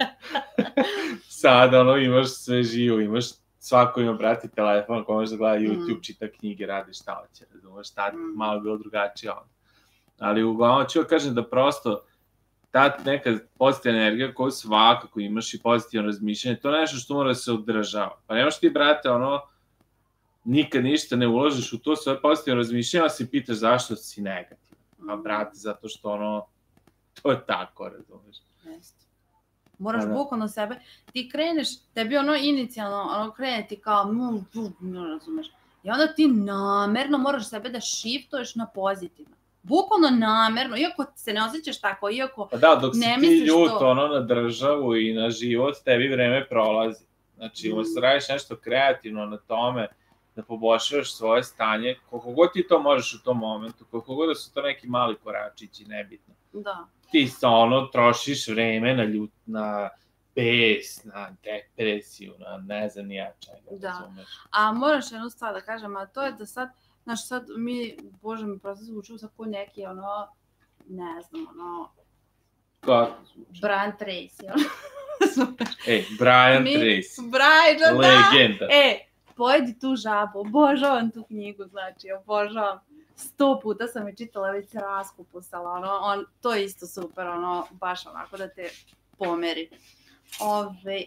Sad, ono, imaš sve živo, imaš, svako ima, brati, telefon koji može da gleda YouTube, čita knjige, radi šta hoće, razumeš, tad malo je bilo drugačije ono. Ali uglavnom ću kažem da prosto ta neka pozitivna energija koju svakako imaš i pozitivno razmišljanje, to je nešto što mora da se održava. Pa nemaš ti, brate, ono, nikad ništa ne uložiš u to svoje pozitivno razmišljanje, a se pitaš zašto si negativan. A, brate, zato što, ono, to je tako, razumeš. Jeste. Moraš bukvalno sebe, ti kreneš, tebi ono inicijalno, ono krene ti kao, no, no, razumeš. I onda ti namerno moraš sebe da shiftuješ na pozitivno. Bukvalno namerno, iako se ne osjećaš tako, iako pa da, dok si ne ti misliš ljut, to. ono, na državu i na život, tebi vreme prolazi. Znači, mm. se radiš nešto kreativno na tome, da poboljšavaš svoje stanje, koliko god ti to možeš u tom momentu, koliko god da su to neki mali koračići, nebitno. Da. Ti sa ono trošiš vreme na ljut, na bes, na depresiju, na ne znam nija čega, da. Razumeš. A moraš jednu stvar da kažem, a to je da sad, znaš, sad mi, bože mi prosto zvuču sa ko neki, ono, ne znam, ono... Kako zvuči? Brian Tracy, ono. Ej, Brian mi, Tracy. Brian, legenda. Da. E, pojedi tu žabu, obožavam tu knjigu, znači, obožavam. Sto puta sam je čitala, već se raskupusala, ono, on, to je isto super, ono, baš onako da te pomeri. Ove,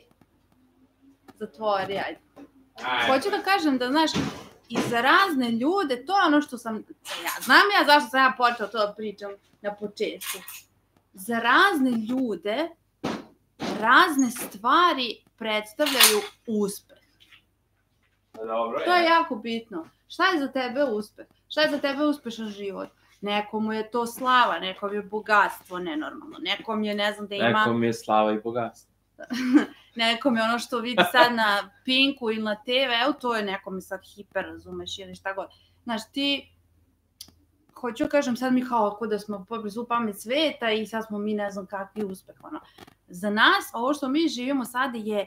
zatvori, ajde. ajde. Hoću da kažem da, znaš, i za razne ljude, to je ono što sam, ja znam ja zašto sam ja počela to da pričam na početku. Za razne ljude, razne stvari predstavljaju uspeh. Dobro, to je jako bitno. Šta je za tebe uspeh? Šta je za tebe uspešan život? Nekomu je to slava, nekom je bogatstvo nenormalno, nekom je, ne znam, da ima... Nekom je slava i bogatstvo. Nekom je ono što vidi sad na Pinku ili na te ve-u, to je nekom je sad hiper, razumeš, ili šta god. Znaš, ti, hoću kažem, sad mi kao ako da smo popili svu pamet sveta i sad smo mi ne znam kakvi uspeh, ono. Za nas, ovo što mi živimo sada je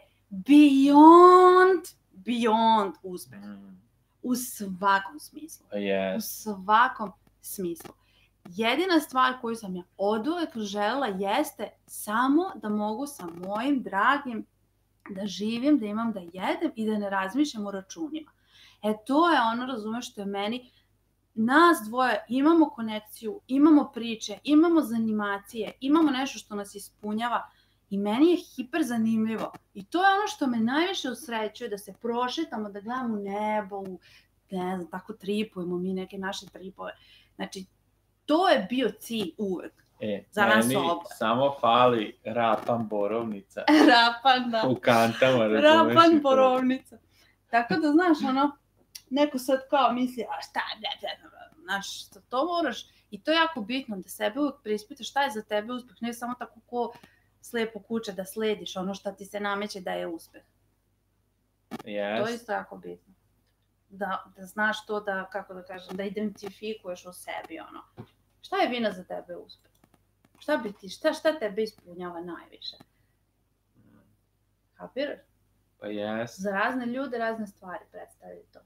beyond, beyond uspeh. Mm. U svakom smislu. Yes. U svakom smislu. Jedina stvar koju sam ja oduvek želela jeste samo da mogu sa mojim dragim da živim, da imam da jedem i da ne razmišljam o računima. E to je ono, razumeš, što je meni, nas dvoje imamo konekciju, imamo priče, imamo zanimacije, imamo nešto što nas ispunjava i meni je hiper zanimljivo. I to je ono što me najviše usrećuje, da se prošetamo, da gledamo nebo, u, ne znam, tako tripujemo mi neke naše tripove. Znači, to je bio cilj uvek. E, za nas meni oboje. samo fali rapan borovnica. Rapan, da. U kantama, razumeš. Rapan borovnica. Tako da, znaš, ono, neko sad kao misli, a šta, ne, ne, ne, znaš, to moraš. I to je jako bitno, da sebe uvek preispitaš šta je za tebe uspeh. Ne samo tako ko slepo kuće da slediš ono što ti se nameće da je uspeh. Yes. To je isto jako bitno. da, da znaš to da, kako da kažem, da identifikuješ u sebi, ono. Šta je vina za tebe uspeh? Šta bi ti, šta, šta tebe ispunjava najviše? Kapiraš? Pa jes. Za razne ljude, razne stvari predstavljaju to.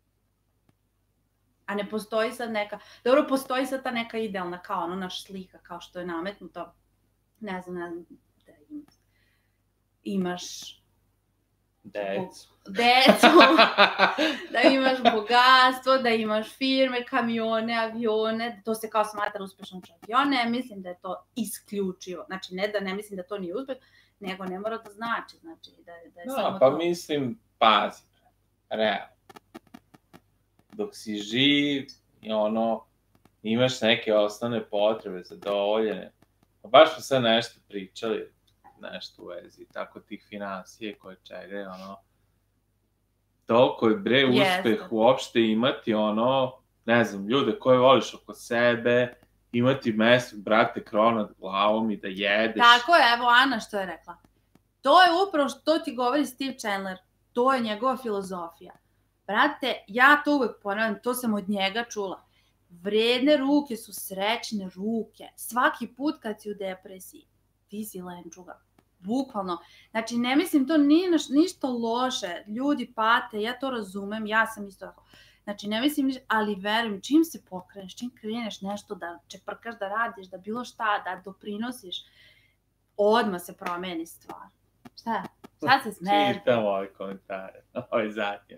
A ne postoji sad neka, dobro, postoji sad ta neka idealna, kao ono naš slika, kao što je nametnuto, ne znam, ne znam, da imaš, imaš Decu. Decu, da imaš bogatstvo, da imaš firme, kamione, avione, to se kao smatra uspešnom čovjeku. Ja ne mislim da je to isključivo, znači ne da ne mislim da to nije uspeh, nego ne mora da znači, znači da je, da je no, samo pa to. mislim, pazi, realno. Dok si živ i ono, imaš neke osnovne potrebe zadovoljene. Pa baš smo sad nešto pričali, nešto u vezi, tako tih finansije koje čega, ono, toliko je bre uspeh uopšte imati, ono, ne znam, ljude koje voliš oko sebe, imati mesto, brate, krov nad glavom i da jedeš. Tako je, evo Ana što je rekla. To je upravo što ti govori Steve Chandler, to je njegova filozofija. Brate, ja to uvek ponavljam, to sam od njega čula. Vredne ruke su srećne ruke. Svaki put kad si u depresiji, ti si lenčuga. Bukvalno. Znači, ne mislim to ni, ništa loše. Ljudi pate, ja to razumem, ja sam isto tako. Znači, ne mislim ništa, ali verujem, čim se pokreneš, čim kreneš nešto da čeprkaš, da radiš, da bilo šta, da doprinosiš, odmah se promeni stvar. Šta? Šta se smeri? Čitam ove komentare, ovaj zadnji.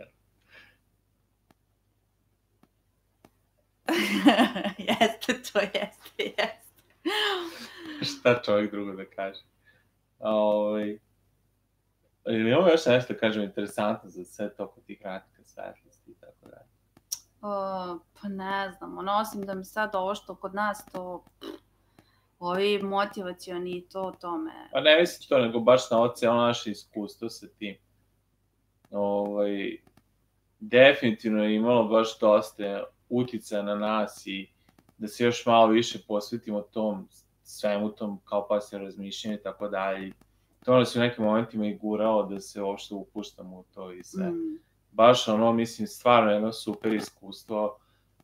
Jeste, to jeste, jeste. Šta čovjek drugo da kaže? Ovaj, ili imamo još nešto da kažem interesantno za sve to kod tih radnika svetlosti i tako dalje? Uh, pa ne znam, ono, osim da mi sad ovo što kod nas to, ovi motivacioni i to, to me... Pa ne mislim to, nego baš na oce, ono naše iskustvo sa tim. Ovaj, definitivno je imalo baš dosta uticaja na nas i da se još malo više posvetimo tom svemu tom kao pasivno razmišljanje i tako dalje. To nas je u nekim momentima i gurao da se uopšte upuštamo u to i sve. Mm. Baš ono, mislim, stvarno jedno super iskustvo,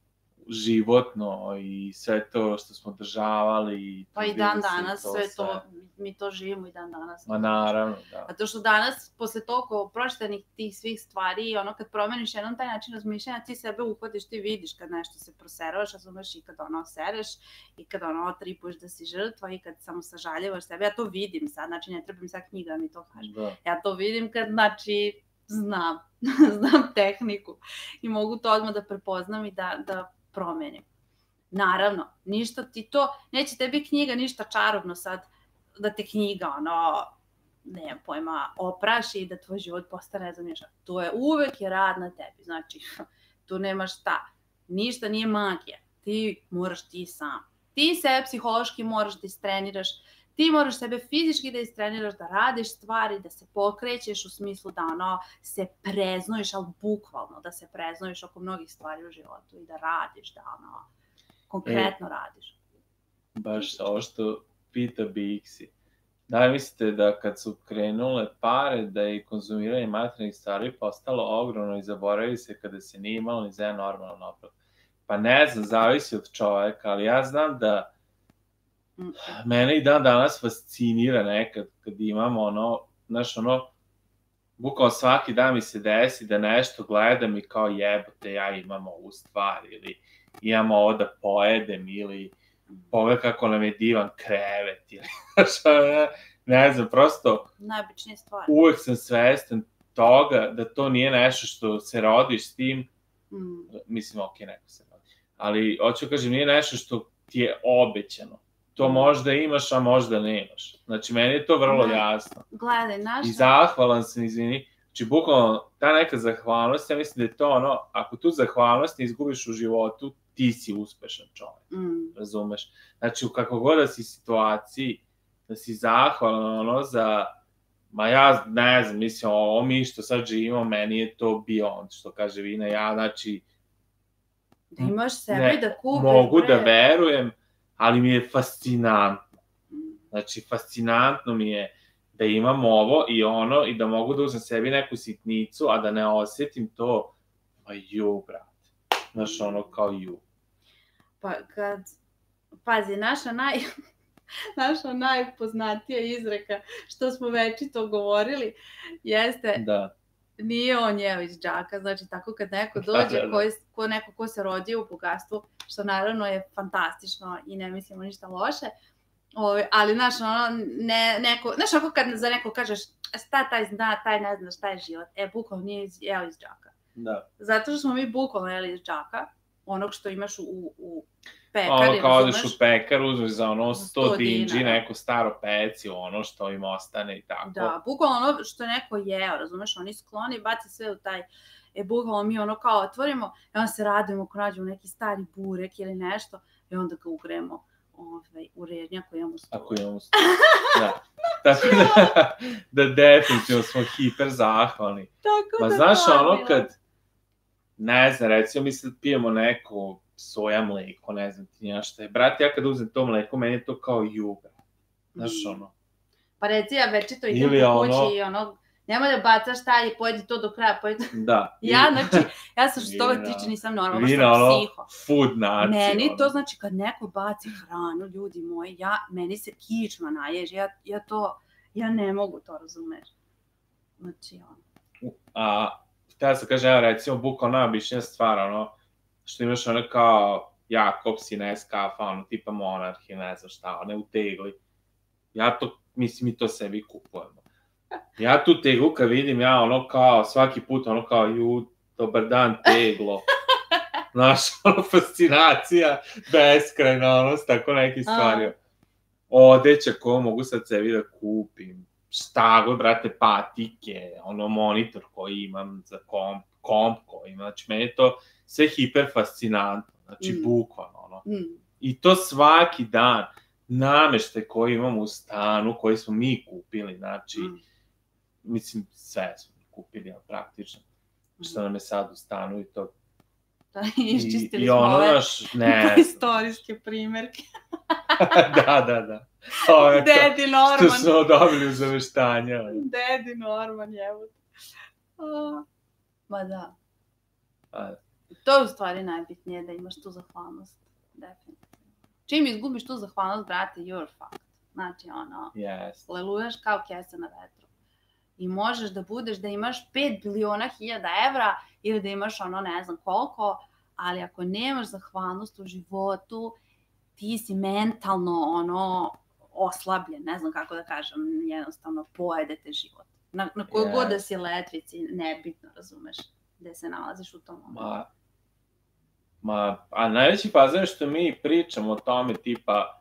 životno i sve to što smo državali. Pa i dan danas sve to, mi to živimo i dan danas. Ma naravno, da. Zato što danas, posle toliko proštenih tih svih stvari, ono kad promeniš jednom taj način razmišljanja, ti sebe uhvatiš, ti vidiš kad nešto se proseravaš, razumeš, i kad ono sereš, i kad ono tripuješ da si žrtva, i kad samo sažaljevaš sebe. Ja to vidim sad, znači ne treba mi sad knjiga mi to kaže. Da. Ja to vidim kad, znači, znam, znam tehniku i mogu to odmah da prepoznam i da, da promenim. Naravno, ništa ti to, neće tebi knjiga ništa čarobno sad, da te knjiga, ono, nemam pojma, opraši i da tvoj život postane, ne znam ništa. To je uvek je rad na tebi, znači, tu nema šta, ništa nije magija, ti moraš ti sam. Ti sebe psihološki moraš da istreniraš, ti moraš sebe fizički da istreniraš, da radiš stvari, da se pokrećeš u smislu da ono se preznojiš, ali bukvalno da se preznojiš oko mnogih stvari u životu i da radiš, da ono konkretno e, radiš. Baš ovo što pita Bixi. Da li mislite da kad su krenule pare, da je konzumiranje materijalnih stvari postalo ogromno i zaboravi se kada se nije imalo ni za normalno napravo? Pa ne znam, zavisi od čoveka, ali ja znam da mene i dan danas fascinira nekad kad imamo ono, znaš ono, bukvalno svaki dan mi se desi da nešto gledam i kao jebote ja imam ovu stvar ili imam ovo da pojedem ili pogledaj kako nam je divan krevet ili ne, ne znam, prosto najobičnije stvari. Uvek sam svestan toga da to nije nešto što se rodiš s tim, mm. mislim, ok, neko se rodi, ali hoću kažem, nije nešto što ti je obećano. To možda imaš, a možda nemaš. Znači, meni je to vrlo ne, jasno. Gledaj, naša... I zahvalan sam, izvini. Znači, bukvalno, ta neka zahvalnost, ja mislim da je to ono, ako tu zahvalnost ne izgubiš u životu, ti si uspešan čovjek. Mm. Razumeš? Znači, u kako god da si situaciji, da si zahvalan ono za... Ma ja ne znam, mislim, ovo mi što sad živimo, meni je to beyond, što kaže Vina. Ja, znači... Da imaš sebi ne, da kupiš... Mogu bre. Da verujem, ali mi je fascinantno. Znači, fascinantno mi je da imam ovo i ono i da mogu da uzem sebi neku sitnicu, a da ne osjetim to, Pa ju, brate. Znaš, ono kao ju. Pa kad, pazi, naša naj... naša najpoznatija izreka, što smo večito govorili, jeste, Da. nije on jeo iz džaka, znači tako kad neko dođe, Da, da, da. Koji, ko neko ko se rodio u bogatstvu, što naravno je fantastično i ne mislimo ništa loše, Ove, ali, znaš, ono, ne, neko, znaš, ako kad za neko kažeš, šta taj zna, taj ne zna šta je život, e, bukvalno nije iz, jeo iz džaka. Da. Zato što smo mi bukvalno jeli iz džaka, onog što imaš u, u pekari, Ono kao odeš razumeš? u pekar, uzmeš za ono Za sto sto dinđi, dinara. neko staro peci, ono što im ostane i tako. Da, bukvalno ono što je neko jeo, razumeš, oni skloni, baci sve u taj, e, bukvalno mi ono kao otvorimo, i onda se radimo ako nađemo neki stari burek ili nešto, i onda ga ugremo ovaj, u rednjak koji imamo sto. Ako imamo sto. Da. Tako da, da definitivno smo hiper zahvalni. Tako Ma da znaš to je ono bilo. kad, ne znam, recimo mi sad pijemo neko soja mleko, ne znam ti nja šta je. Brate, ja kad uzem to mleko, meni je to kao juga. Znaš ono. Pa reci, ja večito idem Ili po ono- kući i ono, nemoj da bacaš taj i pojedi to do kraja, pojedi... Da. Ja, znači, ja sam što toga Vina. tiče nisam normalna, Vina, sam ono, psiho. food naci. Meni ono. to znači kad neko baci hranu, ljudi moji, ja, meni se kičma naježi, ja, ja to, ja ne mogu to, razumeš. Znači, ono. A, htio sam kažem, evo recimo, bukvalno najobičnija stvar, ono, što imaš ono kao Jakobs i Nescafa, ono, tipa Monarch i ne znam šta, one u tegli. Ja to, mislim, mi to sebi kupujemo. Ja tu teglu kad vidim, ja ono kao, svaki put ono kao, ju, dobar dan teglo. Znaš, ono, fascinacija, beskrajna, ono, s tako neki stvari. Odeća koju mogu sad sebi da kupim. Šta god, brate, patike, ono, monitor koji imam za komp, komp koji imam. Znači, meni je to sve hiper fascinantno. Znači, Mm. bukvalno, ono. Mm. I to svaki dan. Nameštaj koji imamo u stanu, koji smo mi kupili, znači, Mm. mislim, sve smo mi kupili, ali praktično. Što nam je sad u stanu i to. Da, I, iščistili i smo ono, ove naš, ne, istorijske primjerke. da, da, da. Ove, to, Dedi što Norman. smo dobili u zaveštanje. ono. Dedi Norman, jebote. A, Ma da. A, To je u stvari najbitnije, da imaš tu zahvalnost. Definitivno. Čim izgubiš tu zahvalnost, brate, you're fucked. Znači, ono, Yes. lelujaš kao kesa na vetru. I možeš da budeš, da imaš pet biliona hiljada evra ili da imaš ono ne znam koliko, ali ako nemaš zahvalnost u životu, ti si mentalno ono oslabljen, ne znam kako da kažem, jednostavno pojede te život. Na, na kojoj Yes. god da si letvici, nebitno, razumeš, gde se nalaziš u tom momentu. Ma, ma, a najveći fazon je što mi pričamo o tome, tipa,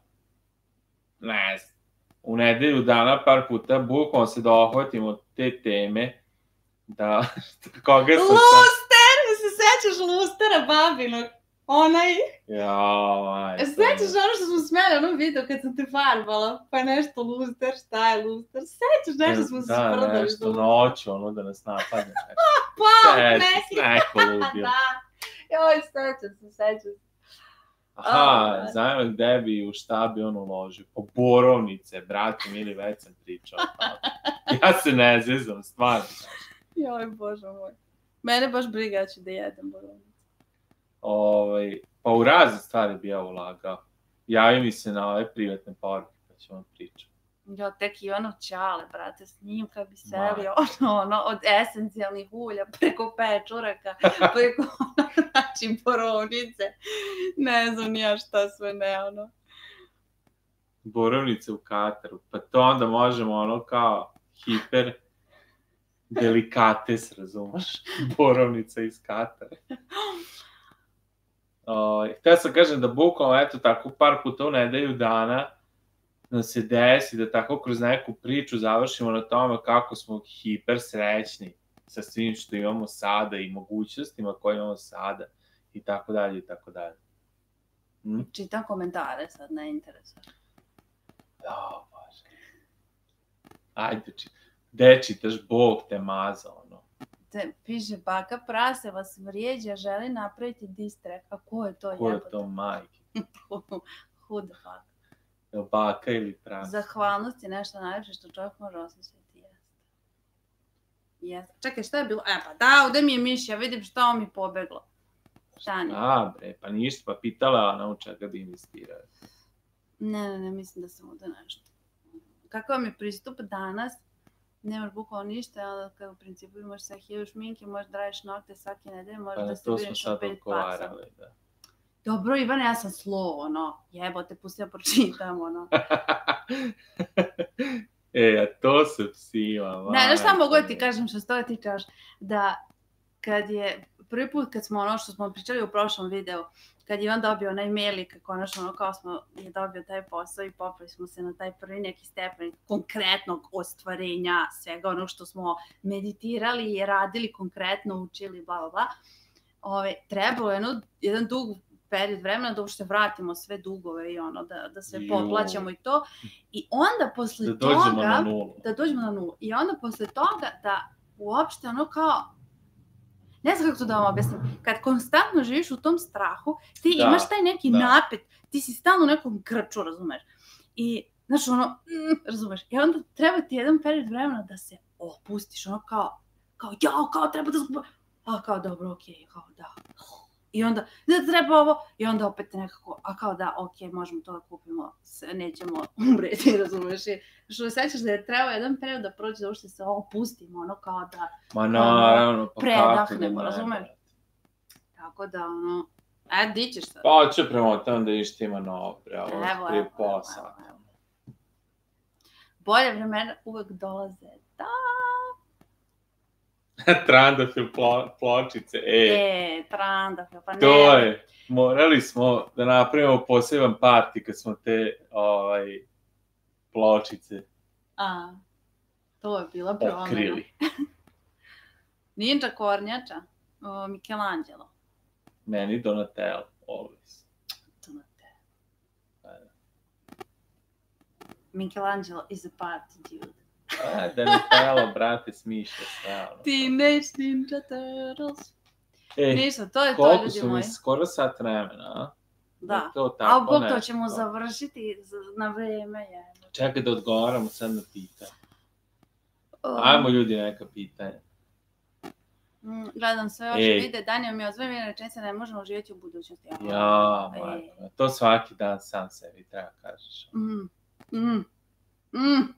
ne znam, u nedelju dana par puta bukvalno se dohvatimo te teme, da, koga sam sad... Luster! Se sećaš Lustera babinog? Onaj... Jao, aj. Se sećaš ono što smo smjeli ono video kad sam te farbala? Pa je nešto Luster, šta je Luster? Sećaš nešto smo se Da, sprdali? nešto noću, ono da nas napadne. Pa, Sećaš, neki... neko ludio. Da. Joj, sećam se, sećam se. Aha, znam gde bi u šta bi on uložio. Po borovnice, brate, mili, već sam pričao. Ja se ne zezam, stvarno. Joj, bože moj. Mene baš briga, ja ću da jedem borovnicu. Ovaj, pa u razne stvari bi ja ulagao. Javi mi se na ove privatne poruke, pa ću vam pričati. Jo, tek Ivano Ćale, brate, s njim kad bi Ma. selio, ono, ono, od esencijalnih ulja, preko pečuraka, preko, ono, znači, borovnice, ne znam nija šta sve ne, ono. Borovnice u Kataru, pa to onda možemo ono kao hiper delikates, razumeš? Borovnica iz Katara. O, htio sam kažem da bukvalno, eto tako, par puta u nedelju dana nam se desi da tako kroz neku priču završimo na tome kako smo hiper srećni sa svim što imamo sada i mogućnostima koje imamo sada i tako dalje i tako dalje. Hm? Čitam komentare sad, ne interesuje. O, Bože. Ajde, či... Gde čitaš, Bog te maza, ono. Te, piše, baka prase vas vrijeđa, želi napraviti distrek. A ko je to Ko je jebote? to majke? Who the fuck? Je li baka ili prasa? Zahvalnost je nešto najveće što čovjek može osmisliti. Jeste. Jeste. Čekaj, šta je bilo? E pa da, ovde mi je mišja, vidim šta ovo mi pobeglo. Šta ne? A, bre, pa ništa, pa pitala ona u čega bi investirao. Ne, ne, ne, mislim da sam ovde nešto. Kakav vam je pristup danas? Nemaš bukvalno ništa, ali kad u principu imaš sve hiljadu šminke, možeš da radiš nokte svake nedelje, možeš Pa da na se to smo brineš o sad pet pasa. odgovarali, da. Dobro, Ivane, ja sam slow, ono, jebote, pusti ja pročitam, ono. E, a to se psima, Ne, znaš šta mogu da ti majko kažem što se toga tičeš, da kad je prvi put kad smo ono što smo pričali u prošlom videu, kad je on dobio onaj mail i kako konačno ono kao smo je dobio taj posao i popeli smo se na taj prvi neki stepen konkretnog ostvarenja svega onog što smo meditirali i radili konkretno, učili, bla, bla, bla. Ove, trebalo je jedno, jedan dug period vremena da uopšte vratimo sve dugove i ono, da, da sve Ju. poplaćamo i to. I onda posle Da dođemo toga... na nulu. Da dođemo na nulu. I onda posle toga da uopšte ono kao... Ne znam kako to da vam objasnim. Kad konstantno živiš u tom strahu, ti Da, imaš taj neki da. napet, ti si stalno u nekom grču, razumeš? I, znaš, ono, mm, razumeš? I onda treba ti jedan period vremena da se opustiš, ono kao, kao, jao, kao treba da... A kao, dobro, okej, okay, kao, da. I onda, da treba ovo, i onda opet nekako, a kao da, okej, okay, možemo to da kupimo, nećemo umreti, razumeš? I što se sećaš da je trebao jedan period da prođe da uopšte se opustimo, ono kao da... Ma naravno, pa predahnemo, kako da ne, razumeš? brate. Tako da, ono, e, di ćeš sad? Pa ću prema tamo da viš ima novo, bre, ovo Evo, prije evo, pola evo, sata. evo. Bolje vremena uvek dolaze, da. Trandafil plo, pločice, e. E, trandafil, pa ne. To je, morali smo da napravimo poseban party kad smo te, ovaj, pločice A, to je bila promena. okrili. Ninja kornjača, o, Michelangelo. Meni Donatello, always. Donatello. Michelangelo is a party dude. A, Donatello, brate, smišlja sve, ono. Teenage Ninja Turtles. E, Ništa, to je to, koliko ljudi su mi moji. skoro sat vremena, a? Da. To A tako bog, to nešto. ćemo završiti z- na vreme, je. Čekaj da odgovaramo sad na pitanje. Um, Ajmo ljudi neka pitanja. mm, Gledam sve još Ej. vide, Danijel mi ozvem jedna rečenica, ne možemo živjeti u budućnosti. Ja, Ej. majko, to svaki dan sam sebi treba kažeš. Mm, mm, mm.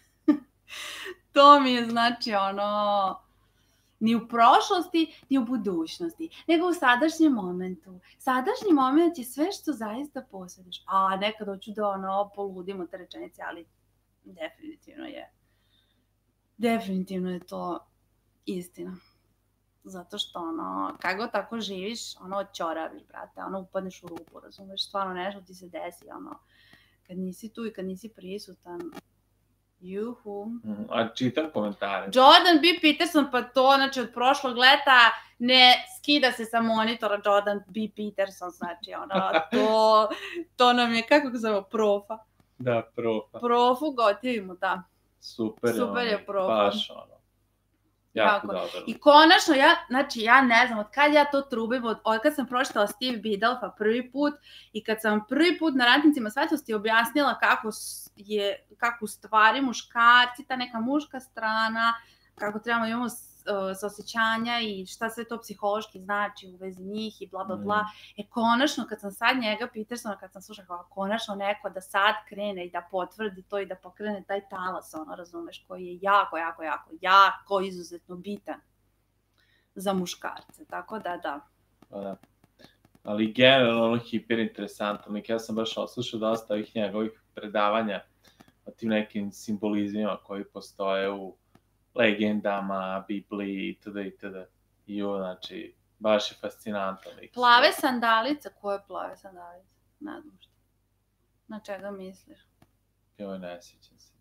To mi je znači ono, ni u prošlosti, ni u budućnosti, nego u sadašnjem momentu. Sadašnji moment je sve što zaista posjediš. A nekad hoću da ono, poludim od te rečenice, ali definitivno je, definitivno je to istina. Zato što ono, kako tako živiš, ono, ćoraviš, brate, ono, upadneš u rupu, razumeš, stvarno nešto ti se desi, ono, kad nisi tu i kad nisi prisutan, juhu. Mm, A čitam komentare. Jordan B. Peterson, pa to, znači, od prošlog leta ne skida se sa monitora Jordan B. Peterson, znači, ono, to, to nam je, kako ga zove, profa. Da, profa. Profu gotivimo, da. Super, Super je ono, profa. baš ono. Jako, Jako. dobro. I konačno, ja, znači, ja ne znam, od kad ja to trubim, od, od kad sam pročitala Steve Biddulpha prvi put i kad sam prvi put na radnicima svetlosti objasnila kako s- je, kako u stvari muškarci, ta neka muška strana, kako trebamo imamo s- uh, saosećanja i šta sve to psihološki znači u vezi njih i bla bla bla. Mm. E konačno, kad sam sad njega Petersona, kad sam slušala, kao, konačno neko da sad krene i da potvrdi to i da pokrene taj talas, ono, razumeš, koji je jako, jako, jako, jako izuzetno bitan za muškarce. Tako da, da. Pa da. Ali generalno ono hiper interesantno. Nek ja sam baš oslušao dosta ovih njegovih predavanja o tim nekim simbolizmima koji postoje u legendama, Bibliji itd. itd. I ovo, znači, baš je fascinantno. lik. Plave sandalice, koje plave sandalice? Ne znam što. Na čega misliš? Joj, ne sjećam se.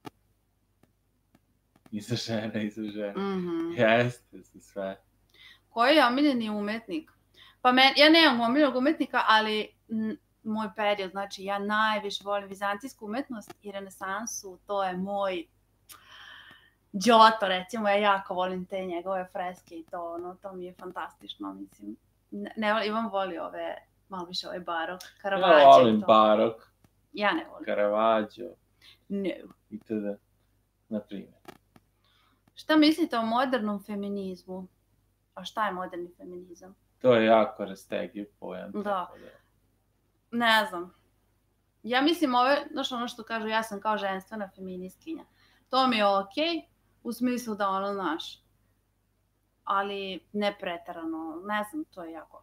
I za žene, i za žene. Mhm. Jeste, za sve. Koji je omiljeni umetnik? Pa men, ja nemam omiljenog umetnika, ali m, moj period, znači ja najviše volim vizantijsku umetnost i renesansu, to je moj Giotto, recimo, ja jako volim te njegove freske i to, ono, to mi je fantastično, mislim. Ne, ne volim, Ivan voli ove, malo više ovaj barok, Ja Caravaggio volim i to. barok, Ja ne volim. Caravaggio No. itd. Na primjer. Šta mislite o modernom feminizmu? A šta je moderni feminizam? To je jako rastegljiv pojam. Da. tako Ne znam. Ja mislim ove, znaš ono što kažu, ja sam kao ženstvena feministkinja. To mi je okej, u smislu da ono, znaš, ali ne preterano, ne znam, to je jako...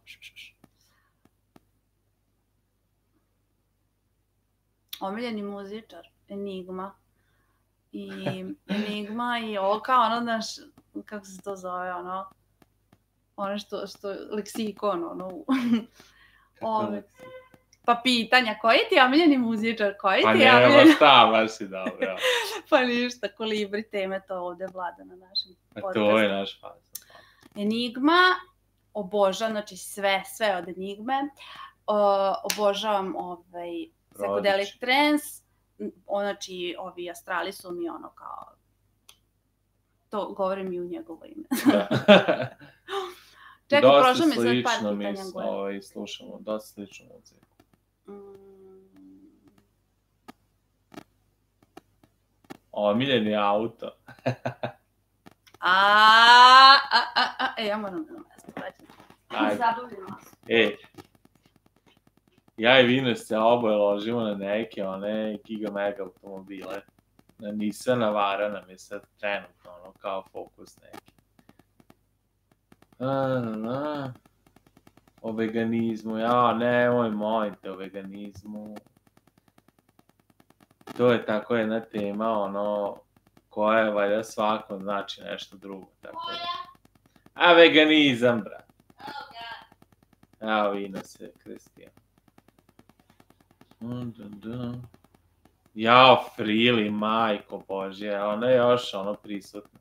Omiljeni muzičar, Enigma. I Enigma i ovo kao ono, znaš, kako se to zove, ono, ono što, što, leksikon, ono, ove, pa pitanja, koji ti je omiljeni muzičar, koji Pa ti je nema omiljeni... šta, baš si dobro. Pa ništa, kolibri teme to ovde vlada na našem Pa podcastu. to je naš fazon. Enigma, obožavam, znači sve, sve od Enigme. O, obožavam ovaj psychedelic trance, znači ovi astrali su mi ono kao, to govorim i u njegovo ime. Čekaj, prošlo mi sad par pitanja mi s- gore. ovaj, slušamo, dosta sličnu muziku. Mm, Omiljeni auto. a, a, a, a, e, ja moram da namestim. Ajde. Zabavljeno. E, ja i Vino se oboje ložimo na neke one giga mega automobile. Na Nissan Navara nam je sad trenutno ono kao fokus neki. A, na, na. O veganizmu, ja nemoj molim te o veganizmu. To je tako jedna tema ono koja je valjda svakom znači nešto drugo. Tako da. A veganizam, brat. Evo Vino se krestio. Jao, Frili, majko Božje, ona je još ono prisutna.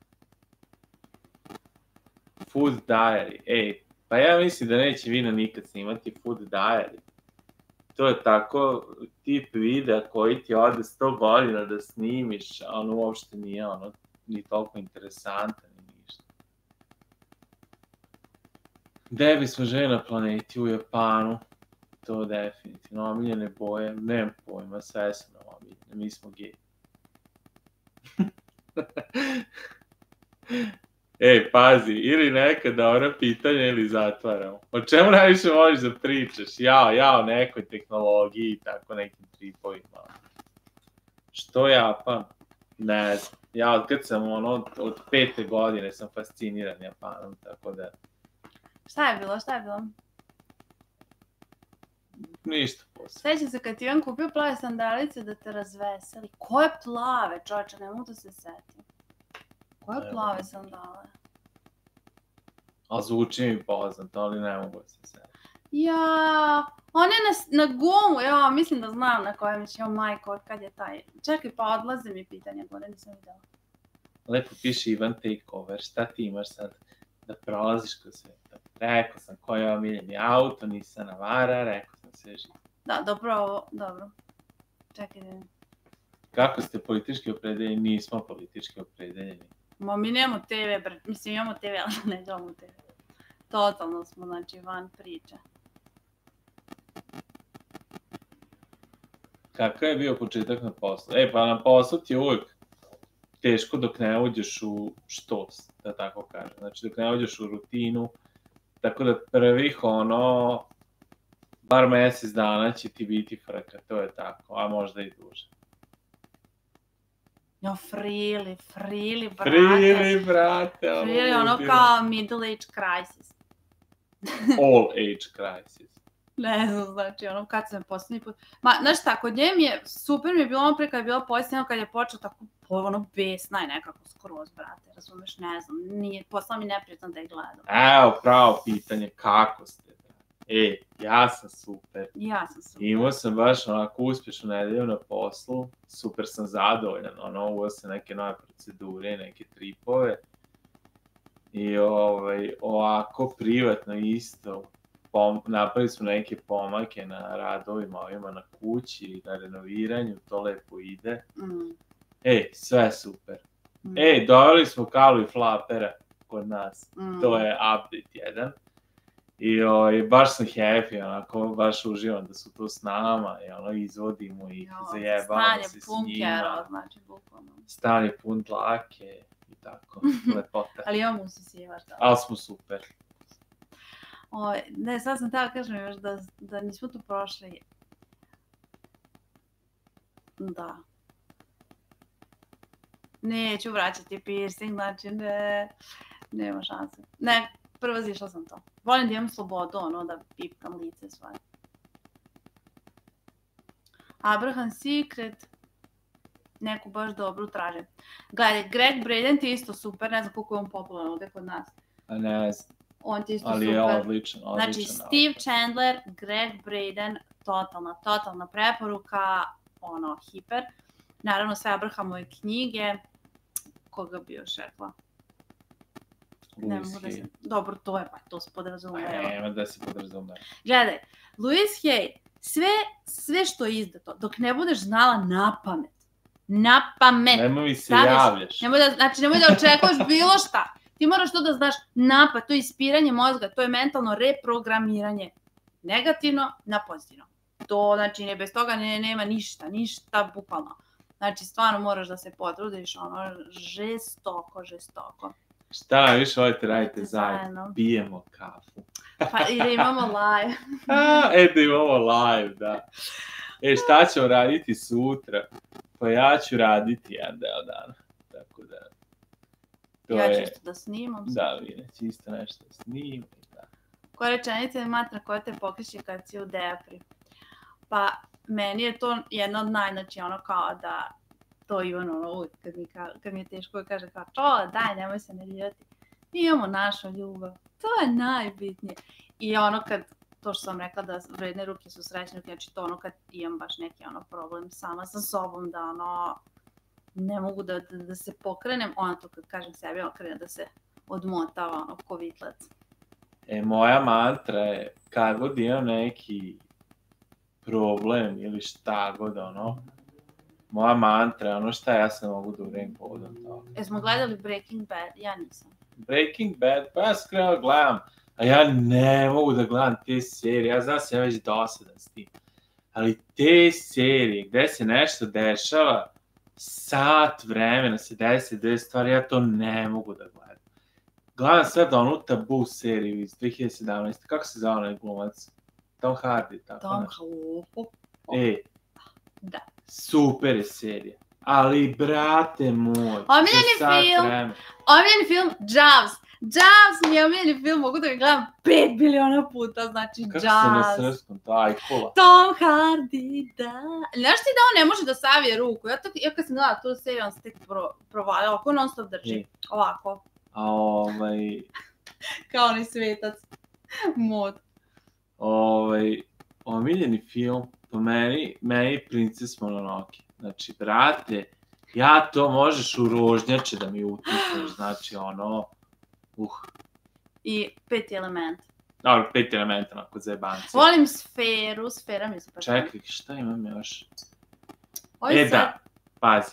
Food Diary, ej, pa ja mislim da neće Vino nikad snimati Food Diary. To je tako tip videa koji ti ode sto godina da snimiš, a ono uopšte nije ono ni toliko interesantan ni ništa. Gde bismo želi na planeti? U Japanu. To definitivno. Omiljene boje, nemam pojma, sve su nam omiljene, mi smo gej. Ej, pazi, ili neka dobra pitanja ili zatvaramo. O čemu najviše voliš da pričaš? Jao, jao, nekoj tehnologiji i tako nekim tripovima. Što Japan? Ne znam. Ja od kad sam ono, od pete godine sam fasciniran Japanom, tako da... Šta je bilo, šta je bilo? Ništa posebno. Sećam se kad ti Ivan kupio plave sandalice da te razveseli. Koje plave, čovječe, ne mogu da se setim. Koje Ne plave mogu. sandale? A zvuči mi poznato, ali ne mogu da se setim. Ja, one na, na gumu, ja mislim da znam na kojem će, jo majko, od kad je taj. Čekaj, pa odlaze mi pitanja gore, nisam videla. Lepo piše Ivan Takeover, šta ti imaš sad da prolaziš kroz sve to? Rekao sam koji je omiljeni auto, Nissan Navara, rekao sam sve živo. Da, dobro, ovo, dobro. Čekaj da vidim. Kako ste politički opredeljeni? Nismo politički opredeljeni. Ma mi nemamo te ve, bre, mislim imamo te ve, ali ne gledamo te ve. Totalno smo, znači, van priče. Kakav je bio početak na poslu? E, pa na poslu ti je uvijek teško dok ne uđeš u štos, da tako kažem. Znači, dok ne uđeš u rutinu, tako da prvih, ono, bar mesec dana će ti biti frka, to je tako, a možda i duže. Jo, frili, frili, brate. Frili, brate, ono, Frili, ono ludilo. kao middle age crisis. All age crisis. Ne znam, znači, ono, kad sam je posljednji put... Ma, znaš šta, kod nje mi je, super mi je bilo ono pre kad je bila posljednja, kad je počeo tako, ono, besna je nekako skroz, brate, razumeš, ne znam, nije, postala mi neprijatno da je gledam. Evo, pravo pitanje, kako ste? E, ja sam super. Ja sam super. Imao sam baš onako uspješnu nedelju na poslu, super sam zadovoljan, ono, uveo sam neke nove procedure, neke tripove. I ovaj, ovako privatno isto, pom, napravili smo neke pomake na radovima, ovima na kući, na renoviranju, to lepo ide. Mm. Ej, sve super. Mm. Ej, doveli smo Kalu i Flapera kod nas, Mm. to je update jedan. I ovaj, baš sam happy, onako, baš uživam da su tu s nama i ono, izvodimo ih, Jo, zajebamo stan je se s pun njima. kero, znači, bukvalno. Stan je pun dlake i tako, lepota. Ali imamo usisivač, da. Ali smo super. O, ne, sad sam tada kažem još da, da nismo tu prošli. Da. Neću vraćati piercing, znači ne, nema šanse. Ne, prvo zišla sam to. Volim da imam slobodu, ono, da pipkam lice svoje. Abraham Secret, neku baš dobru tražim. Gledaj, Greg Braden ti je isto super, ne znam koliko je on popularan ovdje kod nas. A ne znam. On ti isto Ali super. je odličan, odličan. Znači, Steve Chandler, Greg Braden, totalna, totalna preporuka, ono, hiper. Naravno, sve Abrahamove knjige. Koga bi još rekla? Ne mogu da se... Dobro, to je, pa to se podrazumeva. Nema da se podrazumeva. Gledaj, Louise Hay, sve, sve što je izdato, dok ne budeš znala na pamet. Na pamet. Nemoj mi se Staveš, javljaš. Nemoj da, znači, nemoj da očekuješ bilo šta. Ti moraš to da znaš napad, to je ispiranje mozga, to je mentalno reprogramiranje. Negativno na pozitivno. To, znači, ne, bez toga ne, nema ništa, ništa bukvalno. Znači, stvarno moraš da se potrudiš, ono, žestoko, žestoko. Šta više volite radite zajedno? Pijemo kafu. Pa i da imamo live. A, e, da imamo live, da. E, šta ćemo raditi sutra? Pa ja ću raditi jedan deo dana. Tako da... To ja ću je... isto da snimam. Da, Vine će isto nešto da snimam. Da. Koja rečenica je matra koja te pokreće kad si u depri? Pa, meni je to jedna od naj, znači ono kao da to Ivan ono uvijek kad mi, ka, kad mi je teško kaže kao čo, daj, nemoj se nervirati. Mi imamo našu ljubav, to je najbitnije. I ono kad, to što sam rekla da vredne ruke su srećne ruke, znači to ono kad imam baš neki ono problem sama sa sobom da ono ne mogu da, da, da se pokrenem, ono to kad kažem sebi, ono krene da se odmotava ono ko vitlac. E, moja mantra je kad god imam neki problem ili šta god ono, moja mantra je ono šta ja se mogu da uredim povodom toga. E, smo gledali Breaking Bad? Ja nisam. Breaking Bad, pa ja skrenuo gledam, a ja ne mogu da gledam te serije, ja znam se ja već dosadan s tim. Ali te serije gde se nešto dešava, sat vremena se desi dve stvari, ja to ne mogu da gledam. Gledam sve da onu Tabu seriju iz dve hiljade sedamnaeste. Kako se zove onaj glumac? Tom Hardy, tako Tom nešto. Hardy. E, da. Super je serija. Ali, brate moj, omiljeni film, vreme. Omiljeni film, Jaws. Jaws mi je omiljeni film, mogu da ga gledam pet biliona puta, znači kako Jaws. Kako se na srpskom, to ajkola. Tom Hardy, da. Znaš ti da on ne može da savije ruku? Ja, to, ja kad sam gledala tu seriju, on se tek pro, provalio, ovako non stop drži. I. Ovako. A ovaj... Kao onaj svetac. Mod. Ovaj, omiljeni film, po meni, meni Princes Mononoke. Znači, brate, ja to možeš u rožnjače da mi utisneš, znači ono, uh. I Peti element. Dobro, Peti element, onako, za jebanci. Volim Sferu, Sfera mi se pa... Čekaj, šta imam još? Oj, e, sad... da, pazi.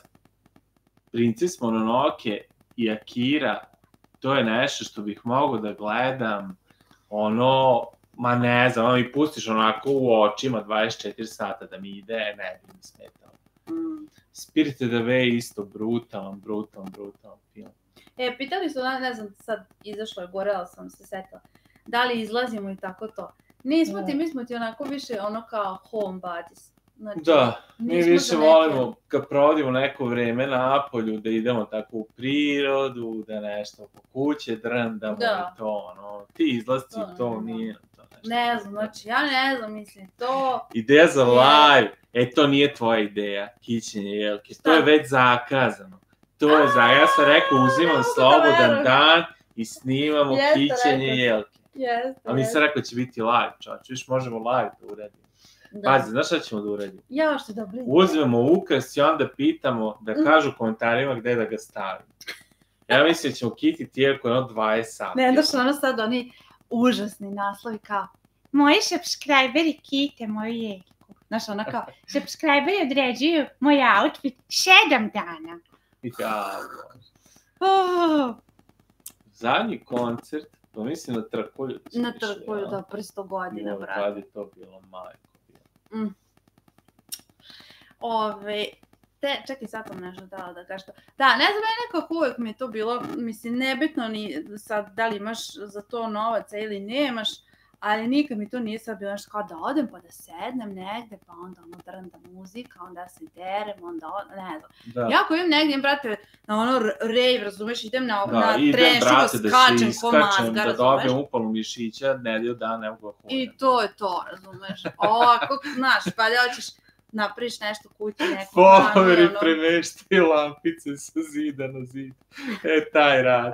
Princes Mononoke i Akira, to je nešto što bih mogao da gledam, ono, ma ne znam, ono mi pustiš onako u očima dvadeset četiri sata da mi ide, ne bi mi smetao. Mm. Spirited Away isto brutalan, brutalan, brutalan film. E, pitali su, ne znam, sad izašlo je, gorela sam se setila, da li izlazimo i tako to. Nismo ti, mi smo ti onako više ono kao home buddies. Znači, da, mi više volimo kad provodimo neko vreme na polju, da idemo tako u prirodu, da nešto po kuće drndamo da. I to, ono, ti izlasci to, to nije to nešto. Ne znam, znači, ja ne znam, mislim, to... Ideja za live, e, to nije tvoja ideja, kićenje jelke, to je već zakazano. To je za, ja sam rekao, uzimam slobodan dan i snimamo kićenje jelke. Jeste, a mi sam rekao će biti live, čovječ, viš možemo live da uradimo. Da. Pazi, znaš šta ćemo da uradimo? Ja što dobro. Uzmemo ukras i onda pitamo da kažu u komentarima gde da ga stavimo. Ja mislim da ćemo kititi jelku jedno dvadeset sati. Ne, da što ono sad oni užasni naslovi kao moji subscriberi kite moju jelku. Znaš, ono kao, subscriberi određuju moj outfit sedam dana. Ja, oh. Zadnji koncert, to mislim na Trkulju. Na Trkulju, da, pre sto godina, brate. Kad je to bilo, majko. Mm. Ove, te, čekaj, sad sam nešto dala da kažem. Da, ne znam, meni nekako uvijek mi je to bilo, mislim, nebitno ni sad da li imaš za to novaca ili nemaš, ali nikad mi to nije sad bilo nešto kao da odem pa da sednem negde, pa onda ono drnda muzika, onda se derem, onda od... ne znam. Da. Ja ako idem negdje, brate, na ono rave, razumeš, idem na, Da, na idem, trešivo, brate, da se skačem ko iskačem, mazga, da razumeš. dobijem upalu mišića, nedelju dan ne mogu da hodam. I to je to, razumeš. Ovako, znaš, pa da ćeš napriš nešto kući, neku Poveri ono... premešti lampice sa zida na zid. E, taj rad.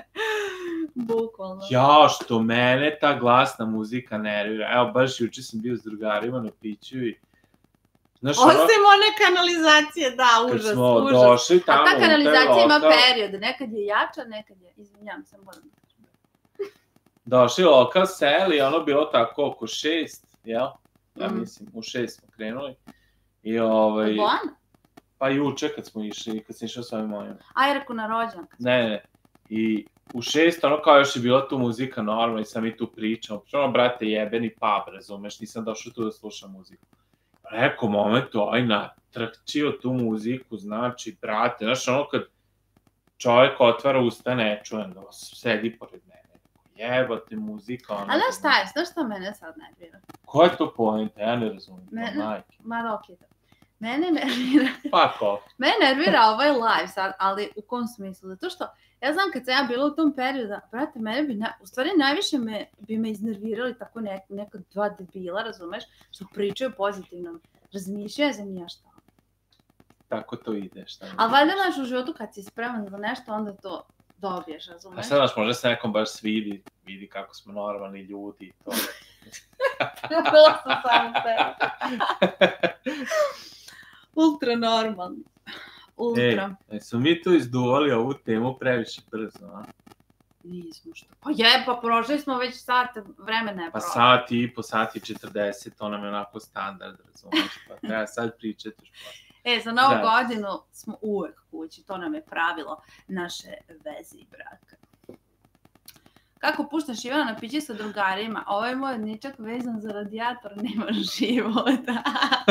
Bukvalno. Ja, što mene ta glasna muzika nervira. Evo, baš juče sam bio s drugarima na piću i... Znaš, ono, Osim one kanalizacije, da, kad užas, smo užas. došli tamo A ta kanalizacija unutar ima lokal, period, nekad je jača, nekad je, izvinjam se, moram da kažem. došli lokal, seli, ono bilo tako oko šest, jel? Ja Mm. mislim, u šest smo krenuli. I ovaj... Od Bojana? Pa juče kad smo išli, kad sam išao s ovim mojim. Aj, reku na rođendan. Ne, ne. I u šest, ono kao još je bila tu muzika normalno i sam i tu pričao. Ono, brate, jebeni pub, razumeš, nisam došao tu da slušam muziku. Rekao momentu, aj natrčio tu muziku, znači, brate, znaš, ono kad čovjek otvara usta, ne čujem da sedi pored mene. Jebate muzika, ono... A znaš šta je, znaš šta mene sad nervira? Koja je to pojenta? Ja ne razumijem. Mene- to, majke. Ma da, okej. Mene nervira, Fuck off. mene nervira ovaj live sad, ali u kom smislu? Zato što ja znam kad sam ja bila u tom periodu, brate, mene bi, na, u stvari najviše me, bi me iznervirali tako nek, neka dva debila, razumeš, što pričaju pozitivno, razmišljaju za nija šta. Tako to ide, šta ne Ali valjda znaš. znaš u životu kad si spreman za nešto, onda to dobiješ, A razumeš? sad, znaš, možda se nekom baš svidi, vidi kako smo normalni ljudi i to. Bila sam samo tebe. Ultra normalni. Ultra. E, smo mi tu izduvali ovu temu previše brzo, a? Nismo što. Pa je, pa prošli smo već sat vremena je Pa prošlo. sati i po, sati i četrdeset, to nam je onako standard, razumiješ, pa treba sad pričati još posle. E, za novu Da. godinu smo uvek kući, to nam je pravilo naše veze i braka. Kako puštaš Ivana na piće sa drugarima? Ovaj moj ničak vezan za radijator nema života.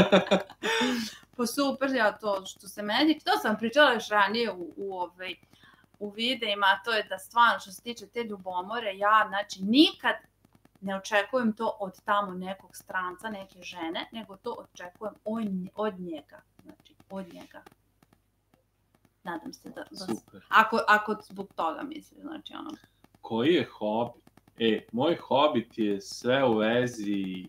Pa super, ja to što se meni, to sam pričala još ranije u, u, ovaj, u videima, a to je da stvarno što se tiče te ljubomore, ja znači nikad ne očekujem to od tamo nekog stranca, neke žene, nego to očekujem od, od njega. Znači, od njega. Nadam se da... da Super. ako, ako zbog toga mislim, znači ono... Koji je hobi? E, moj hobi ti je sve u vezi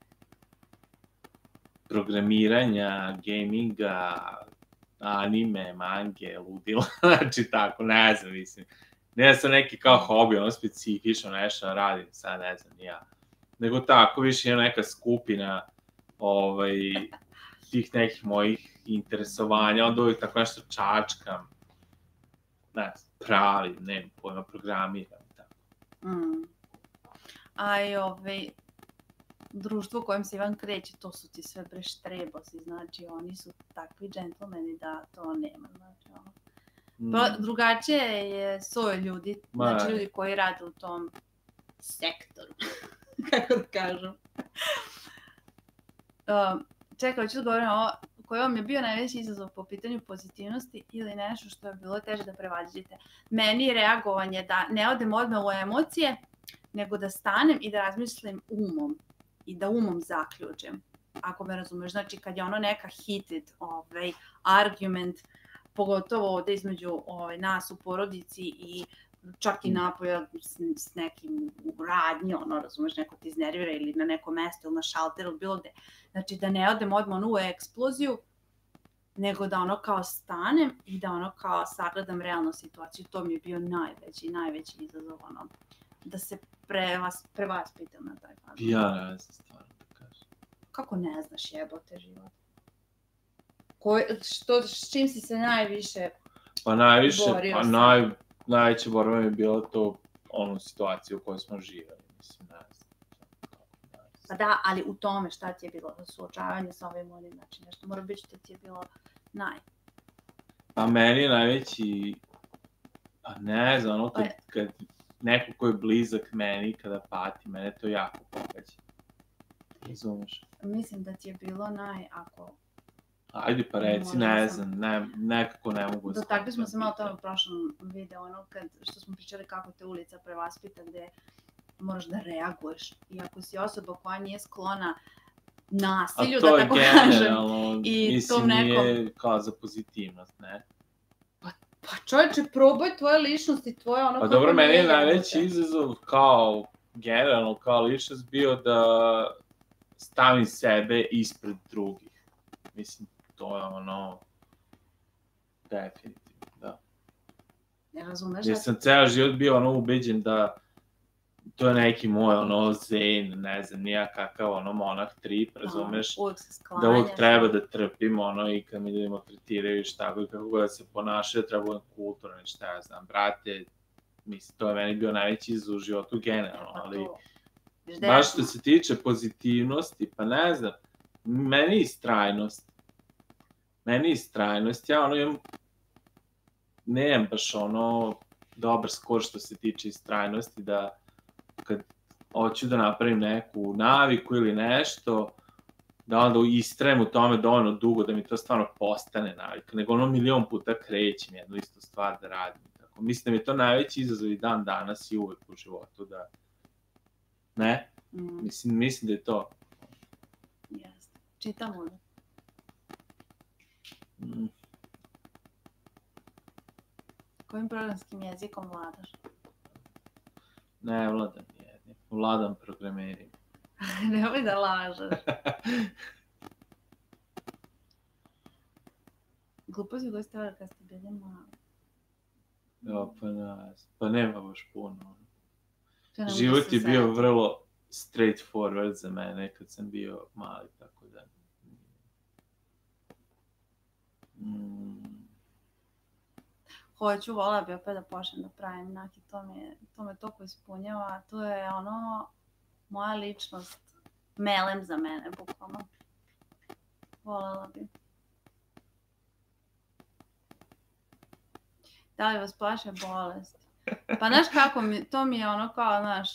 programiranja, gaminga, anime, mange, ludila, znači tako, ne znam, mislim. Ne sam neki kao hobi, ono specifično nešto radim, sad ne znam, ja. Nego tako, više je neka skupina ovaj, tih nekih mojih interesovanja, onda uvijek tako nešto čačkam, ne znam, pravim, ne pojma, programiram. Mm. A i ovaj, društvo u kojem se Ivan kreće, to su ti sve bre štrebosi, znači oni su takvi džentlmeni da to nema, znači ono. Pa Mm. drugačije je soje ljudi, Ma. znači ljudi koji rade u tom sektoru, kako da kažem. Um, čekaj, hoću da govorim ovo, koji vam je bio najveći izazov po pitanju pozitivnosti ili nešto što je bilo teže da prevaziđete. Meni je reagovanje da ne odem odmah u emocije, nego da stanem i da razmislim umom i da umom zaključim. Ako me razumeš, znači kad je ono neka heated ovaj, argument, pogotovo ovde između ovaj, nas u porodici i čak i napoja s, s nekim u radnji, ono, razumeš, neko ti iznervira ili na nekom mestu ili na šalteru ili bilo gde. Znači da ne odem odmah ono u eksploziju, nego da ono kao stanem i da ono kao sagledam realnu situaciju. To mi je bio najveći, najveći izazov, ono, da se prevas, prevaspitam na taj način. Ja ne znam stvarno da kažem. Kako ne znaš jebote život? Ko, što, s čim si se najviše... Pa najviše, Borio pa sam. naj, najveća borba mi je bila to onu situaciju u kojoj smo živjeli, mislim, ne znam. Pa da, ali u tome šta ti je bilo suočavanje sa ovim onim, znači nešto mora biti što ti je bilo naj... Pa meni je najveći, pa ne znam, ono kad, kad neko ko je blizak meni, kada pati, mene to jako pogađa. Razumeš? Mislim da ti je bilo naj, ako... Ajde pa reci, Možda ne sam- znam, ne, nekako ne mogu da Dotakli smo shvatim se malo pitanje. tome u prošlom videu, ono kad, što smo pričali kako te ulica prevaspita, gde moraš da reaguješ. I ako si osoba koja nije sklona nasilju, A da to je tako kažem. generalno, i mislim, tom nekom- nije kao za pozitivnost, ne? Pa čovječe, probaj tvoje ličnosti, tvoje ono Pa kako dobro, meni je nije najveći jebote. izazov kao, generalno, kao ličnost bio da stavim sebe ispred drugih. Mislim, to je ono, definitivno, da. Ne razumeš? Jer sam ceo život bio ono ubeđen da to je neki moj ono zen, ne znam, nija kakav ono monah trip, razumeš? Uvijek se sklanjaš. Da uvijek treba da trpim ono i kad mi ljudima maltretiraju i šta god, kako god da se ponašaju, treba budem kulturan i šta ja znam, brate, mislim, to je meni bio najveći izazov u životu generalno, Pa ali to. Viš da baš ja što sam- se tiče pozitivnosti, pa ne znam, meni je istrajnost, meni je istrajnost, ja ono imam, nemam baš ono dobar skor što se tiče istrajnosti, da kad hoću da napravim neku naviku ili nešto, da onda istrajem u tome dovoljno dugo da mi to stvarno postane navika, nego ono milion puta krećem jednu istu stvar da radim. Tako, mislim da mi je to najveći izazov i dan danas i uvek u životu, da ne, Mm, mislim, mislim da je to. jeste. Čitam ovdje. Mm, Kojim programskim jezikom vladaš? ne, vladam jednim, vladam programerima. Nemoj da lažeš. Gluposti koje ste kad ste bili mali. Jo, pa ne, pa nema baš puno. To ne mogu da Život se je bio setim. vrlo straightforward za mene kad sam bio mali, tako da... Mm, Hoću, vola bi opet da počnem da pravim nakit, to me, to me toliko ispunjava, to je ono, moja ličnost, melem za mene, bukvalno. Volela bi. Da li vas plaše bolesti? Pa znaš kako, mi, to mi je ono kao, znaš,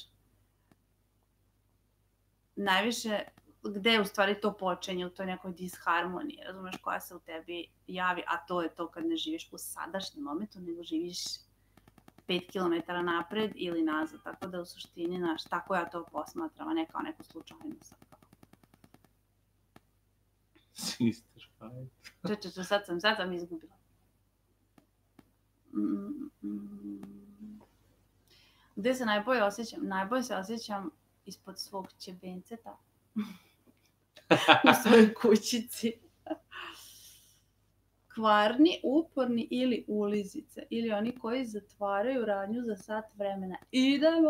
najviše, gde u stvari to počinje, u toj nekoj disharmoniji, razumeš, koja se u tebi javi, a to je to kad ne živiš u sadašnjem momentu, nego živiš pet kilometara napred ili nazad, tako da u suštini, znaš, tako ja to posmatram, a ne kao neku slučajnost. Sister fight. Če, če, če, sad sam, sad sam izgubila. Mm, mm. Gde se najbolje osjećam? Najbolje se osjećam ispod svog ćebenceta. U svojoj kućici. Kvarni, uporni ili ulizice. Ili oni koji zatvaraju radnju za sat vremena. Idemo!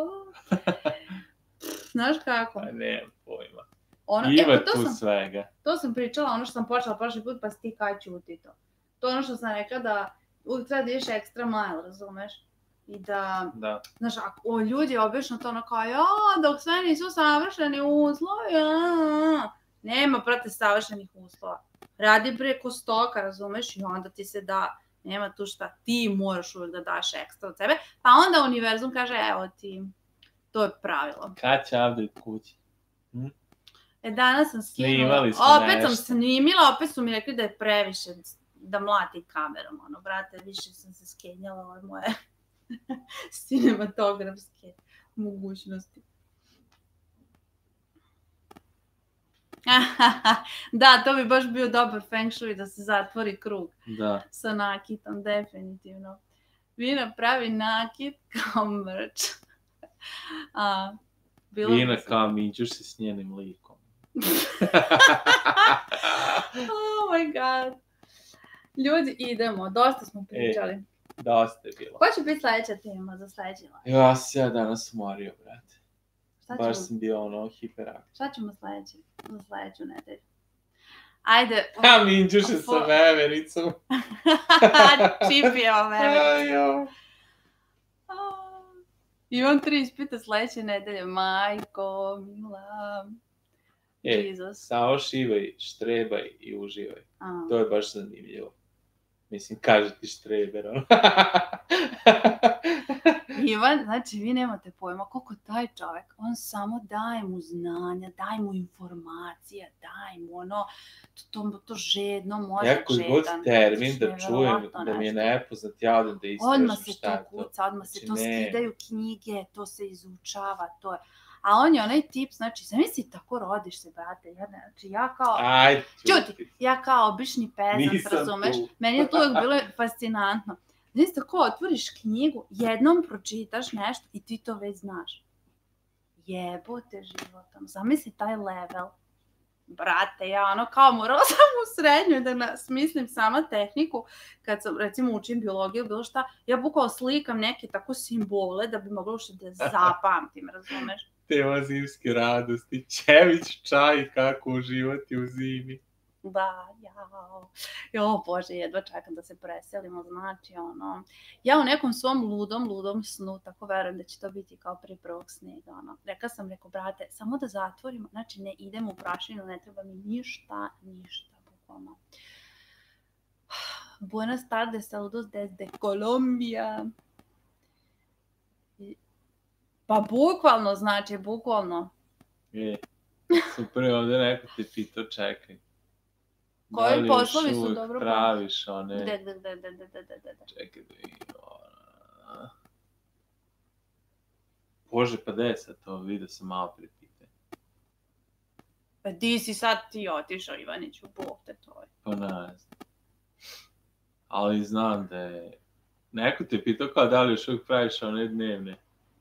Znaš kako? Pa nemam pojma. Ono, Ima e, pa to tu sam, svega. to sam pričala, ono što sam počela prošli put, pa si ti kaj ćuti to. To je ono što sam rekla da uvijek treba da ideš extra mile, razumeš? I da, Da. znaš, ako, o, ljudi obično to ono kao, ja, dok sve nisu savršeni uslovi, ja. Nema, prate, savršenih uslova. Radi preko stoka, razumeš, i onda ti se da, nema tu šta, ti moraš uvijek da daš ekstra od sebe, pa onda univerzum kaže, evo ti, to je pravilo. Kad će update kući? E, danas sam skinula, Snimali smo opet sam nešto. snimila, opet su mi rekli da je previše da mlati kamerom, ono, brate, više sam se skenjala ove moje cinematografske mogućnosti. Da, to bi baš bio dobar feng shui da se zatvori krug Da. sa nakitom, definitivno. Vina pravi nakit kao mrč. A, bilo Vina bi- kao miđuš se s njenim likom. Oh my god. Ljudi, idemo. Dosta smo pričali. Dosta je bilo. Koja će biti sljedeća tema za sljedeći live? Ja se ja danas umorio, brate. Šta Baš ćemo, sam bio ono hiperaktiv. šta ćemo sljedeći, za sljedeću nedelju? Ajde. Ha, miđuše sa Fo- vevericom. Čipijeva mene. Ajo. Imam tri ispita sljedeće nedelje. Majko, mila. E, Jesus. samo šivaj, štrebaj i uživaj. A. To je baš zanimljivo. Mislim, kaže ti štreber, ono. Ivan, znači vi nemate pojma koliko taj čovjek, on samo daje mu znanja, daje mu informacije, daje mu ono, to, to, to žedno, mozak žedan. Ja koji god termin da čujem, da mi je nepoznat, ja odem da istražim odmah se šta to je to. kuca, odmah se Znači, to ne. skidaju knjige, to se izučava, to je. A on je onaj tip, znači, zamisli tako rodiš se, brate, ja, ne, znači ja kao, Ajde, čuti, ja kao obični pezant, Nisam razumeš, tu. meni je to uvijek bilo fascinantno. Znači, tako otvoriš knjigu, jednom pročitaš nešto i ti to već znaš. Jebote životom, zamisli taj level. Brate, ja ono kao morala sam u srednjoj da na, smislim sama tehniku, kad sam recimo učim biologiju, bilo šta, ja bukvalo slikam neke tako simbole da bi mogla što da zapamtim, razumeš? Tema zimske radosti, Čević čaj, kako uživati u zimi. Da, jao. Jo, Bože, jedva čekam da se preselimo, znači, ono, ja u nekom svom ludom, ludom snu, tako verujem da će to biti kao prije prvog snega, ono. Rekla sam, rekao, brate, samo da zatvorimo, znači, ne idemo u prašinu, ne treba mi ništa, ništa, bukvalno. Buenas tardes, saludos desde Kolumbija. Pa bukvalno, znači, bukvalno. Je, super, ovdje neko te pitao, čekaj. Koji poslovi su dobro praviš one... Gde, gde, gde, gde, gde, gde, gde. Čekaj da vidim. Bože, pa gde je sad to? Vidio sam malo prije pitanje. Pa di si sad ti otišao, Ivaniću, Bog te to je. Pa ne znam. Ali znam da je... Neko te pitao kao da li još uvijek praviš one dnevne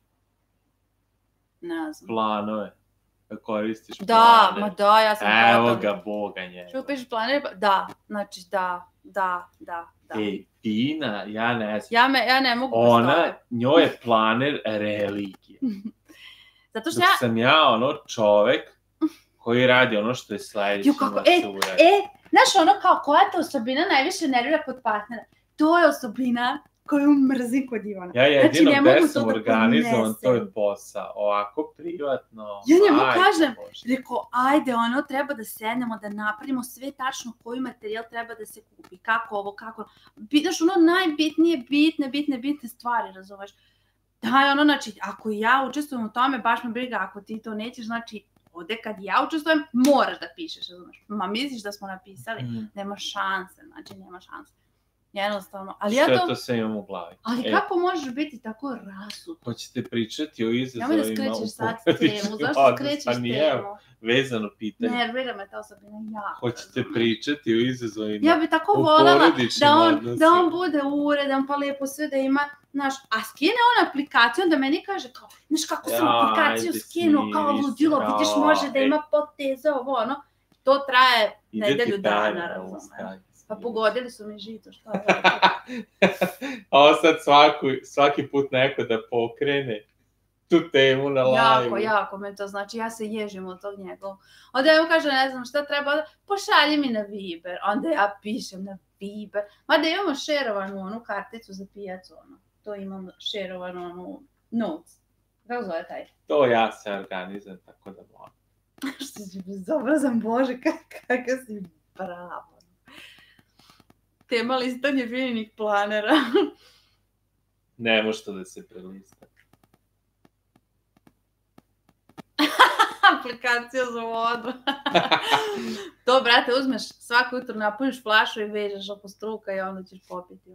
ne znam. planove. Da koristiš da, planere. Ma da, ja sam... Evo pratam. ga, Boga njega. Što pišeš planere? Da, znači da, da, da, da. Ej, Tina, ja ne znam. Ja, me, ja ne mogu Ona, postaviti. njoj je planer religija. Zato što Dok ja... sam ja ono čovek koji radi ono što je sledeće. Jo, kako, e, e, znaš ono kao koja te osobina najviše nervira kod partnera? To je osobina koju mrzim kod Ivana. Ja jedino znači, gde sam organizovan, to je posao. Ovako, privatno... Ja njemu kažem, reko, ajde, ono, treba da sednemo, da napravimo sve tačno koji materijal treba da se kupi, kako ovo, kako... Znaš, ono, najbitnije, bitne, bitne, bitne stvari, razumeš? Da, ono, znači, ako ja učestvujem u tome, baš me briga, ako ti to nećeš, znači, ovde kad ja učestvujem, moraš da pišeš, razumeš? Ma misliš da smo napisali, mm. nema šanse, znači, nema šanse. Jednostavno, ali ja to... Sve to sve imam u glavi. Ali e, kako možeš biti tako rasut? Hoćete pričati o izazovima u porodičnom? Ja mi da skrećeš sad temu, zašto skrećeš pa nije, temu? Vezano pitanje. Nervira me ta osobina jako. Hoćete pričati o izazovima ja bi tako voljela da on, da on bude uredan, pa lijepo sve da ima, znaš, a skine on aplikaciju, onda meni kaže kao, znaš kako sam ja, aplikaciju skinuo, kao ludilo, vidiš, može da ima poteze, ovo, ono. To traje nedelju dana, razumem. Pa pogodili su mi žito, šta je a ovo sad svaku, svaki put neko da pokrene tu temu na live. Jako, jako me to znači, ja se ježim od tog njegovog. Onda ja mu kažem, ne znam šta treba, pošalji mi na Viber. Onda ja pišem na Viber. Mada imamo šerovanu onu karticu za pijacu, ono. To imam šerovanu onu notes. Kako zove taj? To ja se organizujem, tako da moram. Što si bezobrazan, Bože, kakav si bravo. Tema listanje fininih planera. Ne može to da se prelista. Aplikacija za vodu. To, brate, uzmeš svako jutro, napuniš flašu i vežeš oko struka i onda ćeš popiti.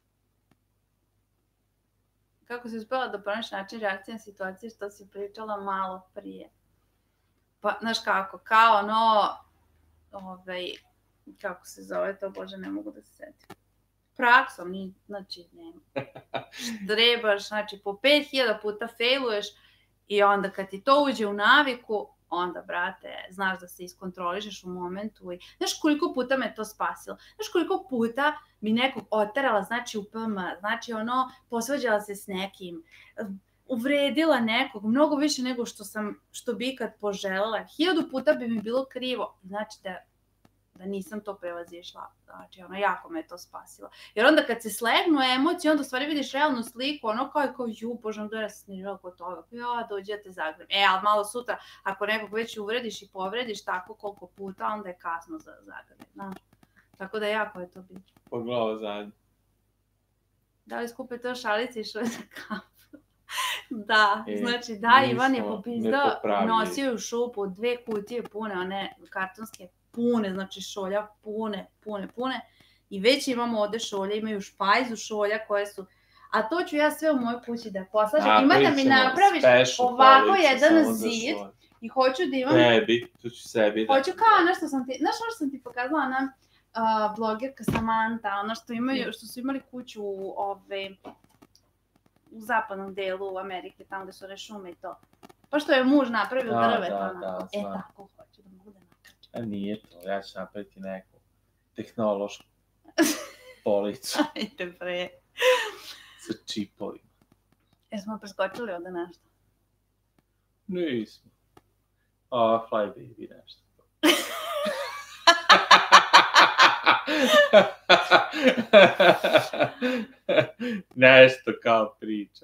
Kako si uspela da pronaš način reakcije na situacije što si pričala malo prije? Pa, znaš kako, kao ono, ovaj... kako se zove to, Bože, ne mogu da se setim. Praksom, ni, znači, nema. Trebaš, znači, po pet hiljada puta failuješ i onda kad ti to uđe u naviku, onda, brate, znaš da se iskontrolišeš u momentu i znaš koliko puta me to spasilo. Znaš koliko puta mi nekog oterala, znači, u P M, znači, ono, posvađala se s nekim, uvredila nekog, mnogo više nego što sam, što bi ikad poželjela. Hiljadu puta bi mi bilo krivo. Znači da da nisam to prevazišla, znači ono, jako me je to spasilo. Jer onda kad se slegnu emocije, onda u stvari vidiš realnu sliku, ono kao i kao, ju, Bože, da ja sam snirala kod toga, ja, dođi da te zagrem. E, ali malo sutra, ako nekog već uvrediš i povrediš tako koliko puta, onda je kasno za zagrem, znaš. Tako da jako je to biti. Pogledao zadnje. Da li skupe to šalice i šle za kafu? Da, E, znači da, mi Ivan je smo popizdao, nepopravljivi. nosio u šupu dve kutije pune, one kartonske pune, znači šolja pune, pune, pune. I već imamo ovde šolje, imaju špajzu šolja koje su... A to ću ja sve u mojoj kući da poslažem. Ima da mi napraviš ovako jedan zid i hoću da imam... Sebi, tu ću sebi da... Hoću kao ono što sam ti... Znaš ono što sam ti pokazala, ona uh, blogerka Samantha, ono što imaju, što su imali kuću u, ove, u zapadnom delu Amerike, tamo gde su one šume i to. Pa što je muž napravio Da, drveta, da, onako. da, E, znam. tako hoću da mogu da nakačem. A nije to, ja ću napraviti neku tehnološku policu Ajde bre. sa čipovima. Jesmo preskočili ovde nešto? Nismo. A, Fly Baby nešto. Nešto kao priča.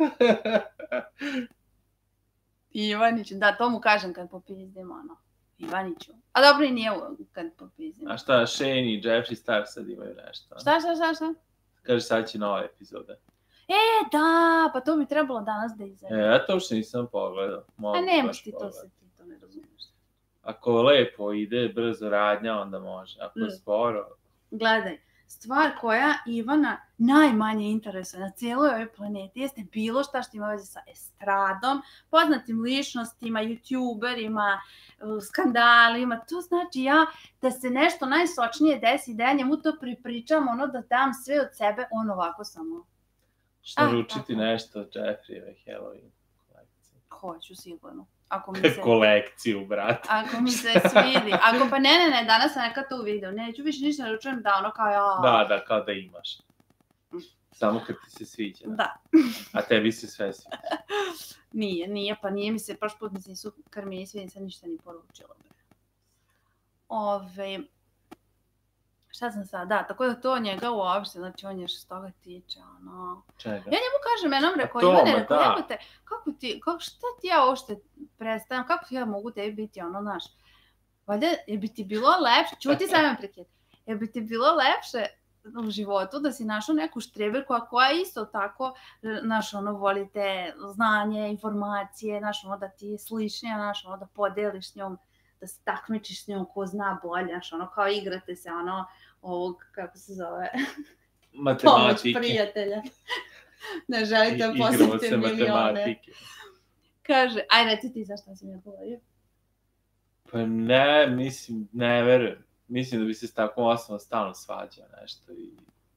Ivaniću, da, to mu kažem kad popizdim, ono. Ivaniću. A dobro i nije kad popizdim. A šta, Shane i Jeffree Star sad imaju nešto? Šta, šta, šta, šta? Kaže, sad će nova epizoda. E, da, pa to bi trebalo danas da izađe. E, ja to uopšte nisam pogledao. Mogu A nemaš baš ti to pogledati. se, ti to ne razumiješ. Ako lepo ide, brzo radnja, onda može. Ako je Mm. sporo... Gledaj, stvar koja Ivana najmanje interesuje na cijeloj ovoj planeti jeste bilo šta što ima veze sa estradom, poznatim ličnostima, youtuberima, skandalima. To znači ja da se nešto najsočnije desi, da ja njemu to pripričam, ono da dam sve od sebe, on ovako samo. Što Ah, ručiti tako. nešto od Jeffrijeve Halloween kolekcije? Hoću sigurno. Ako mi se... Kolekciju, brate. Ako mi se svidi. Ako pa ne, ne, ne, danas sam neka to video. Neću više ništa naručujem da ono kao ja... Da, da, kao da imaš. Samo kad ti se sviđa. Da. A tebi se sve sviđa. Nije, nije, pa nije mi se, prošli put mi se nisu karmini svi, nisam ništa ni poručila. Ove, šta sam sad, da, tako da to njega uopšte, znači on je što se toga tiče, ono... Čega? Ja njemu kažem, jednom rekao, A to, Ivane, ma rekao, da. jebote, kako ti, kako, šta ti ja uopšte predstavljam, kako ti ja mogu tebi biti, ono, znaš, valjda, je bi ti bilo lepše, čuti sam me prekid, je bi ti bilo lepše u životu da si našao neku štreberku, a koja isto tako, znaš, ono, voli te znanje, informacije, znaš, ono, da ti je sličnija, znaš, ono, da podeliš s njom, da se takmičiš s njom ko zna bolje, znaš, ono, kao igrate se, ono, ovog, kako se zove, pomoć Matematike. prijatelja. Ne želite da I- igramo se posjetite milione. matematike. Kaže, aj reci ti zašto si mi odgovorio. Pa ne, mislim, ne verujem. Mislim da bi se s takvom osobom stalno svađao nešto i...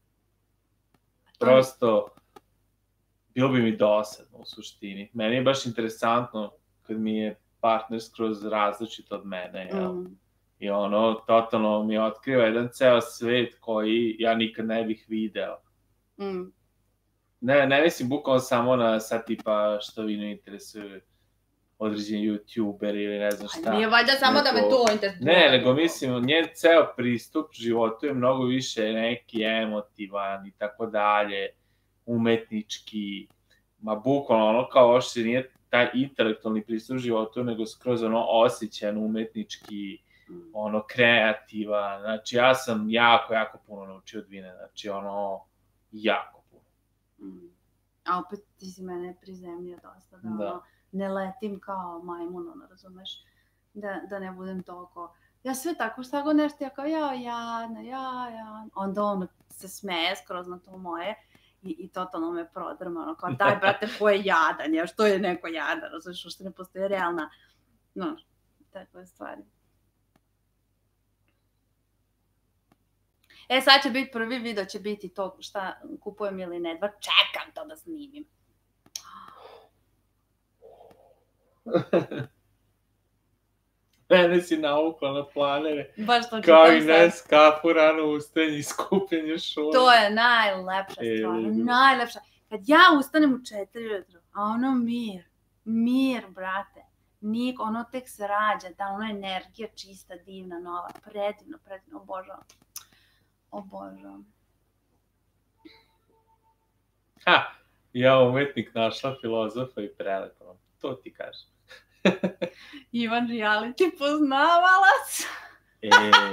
Prosto, bilo bi mi dosadno u suštini. Meni je baš interesantno kad mi je partner skroz različit od mene, jel? Mm. I ono, totalno mi otkriva jedan ceo svet koji ja nikad ne bih video. Mm. Ne, ne mislim bukvalno samo na sad tipa što vi ne interesuju određeni youtuber ili ne znam šta. Nije valjda samo da me Nego- to interesuje. Ne, nego mislim, njen ceo pristup životu je mnogo više neki emotivan i tako dalje, umetnički, ma bukvalno ono kao ošte nije taj intelektualni pristup životu, nego skroz ono osjećan, umetnički, Mm. ono kreativan, znači ja sam jako, jako puno naučio od Vine, znači ono, jako puno. Mm. A opet ti si mene prizemljio dosta, da, Da. ono, ne letim kao majmun, ono, razumeš, da, da ne budem toliko, ja sve tako, šta god nešto, ja kao, ja, jadna, ja, ja, onda on se smeje skroz na to moje i, i totalno me prodrma, ono, kao, daj, brate, ko je jadan, ja, što je neko jadan, razumeš, što ne postoji realna, no, takve stvari. E, sad će biti prvi video, će biti to šta kupujem ili ne, dva čekam to da snimim. Mene si naukla na planere, Baš to kao i čitam ne sad. skapu rano ustajenje i skupljenje šuma. To je najlepša E, stvar, vidim. najlepša. Kad ja ustanem u četiri ujutro, a ono mir, mir, brate. Nik, ono tek se rađa, da ono energija čista, divna, nova, predivno, predivno, obožavam. Obožavam. Ha, ja umetnik našla filozofa i prelepo. To ti kažem. Ivan reality poznavalac. E,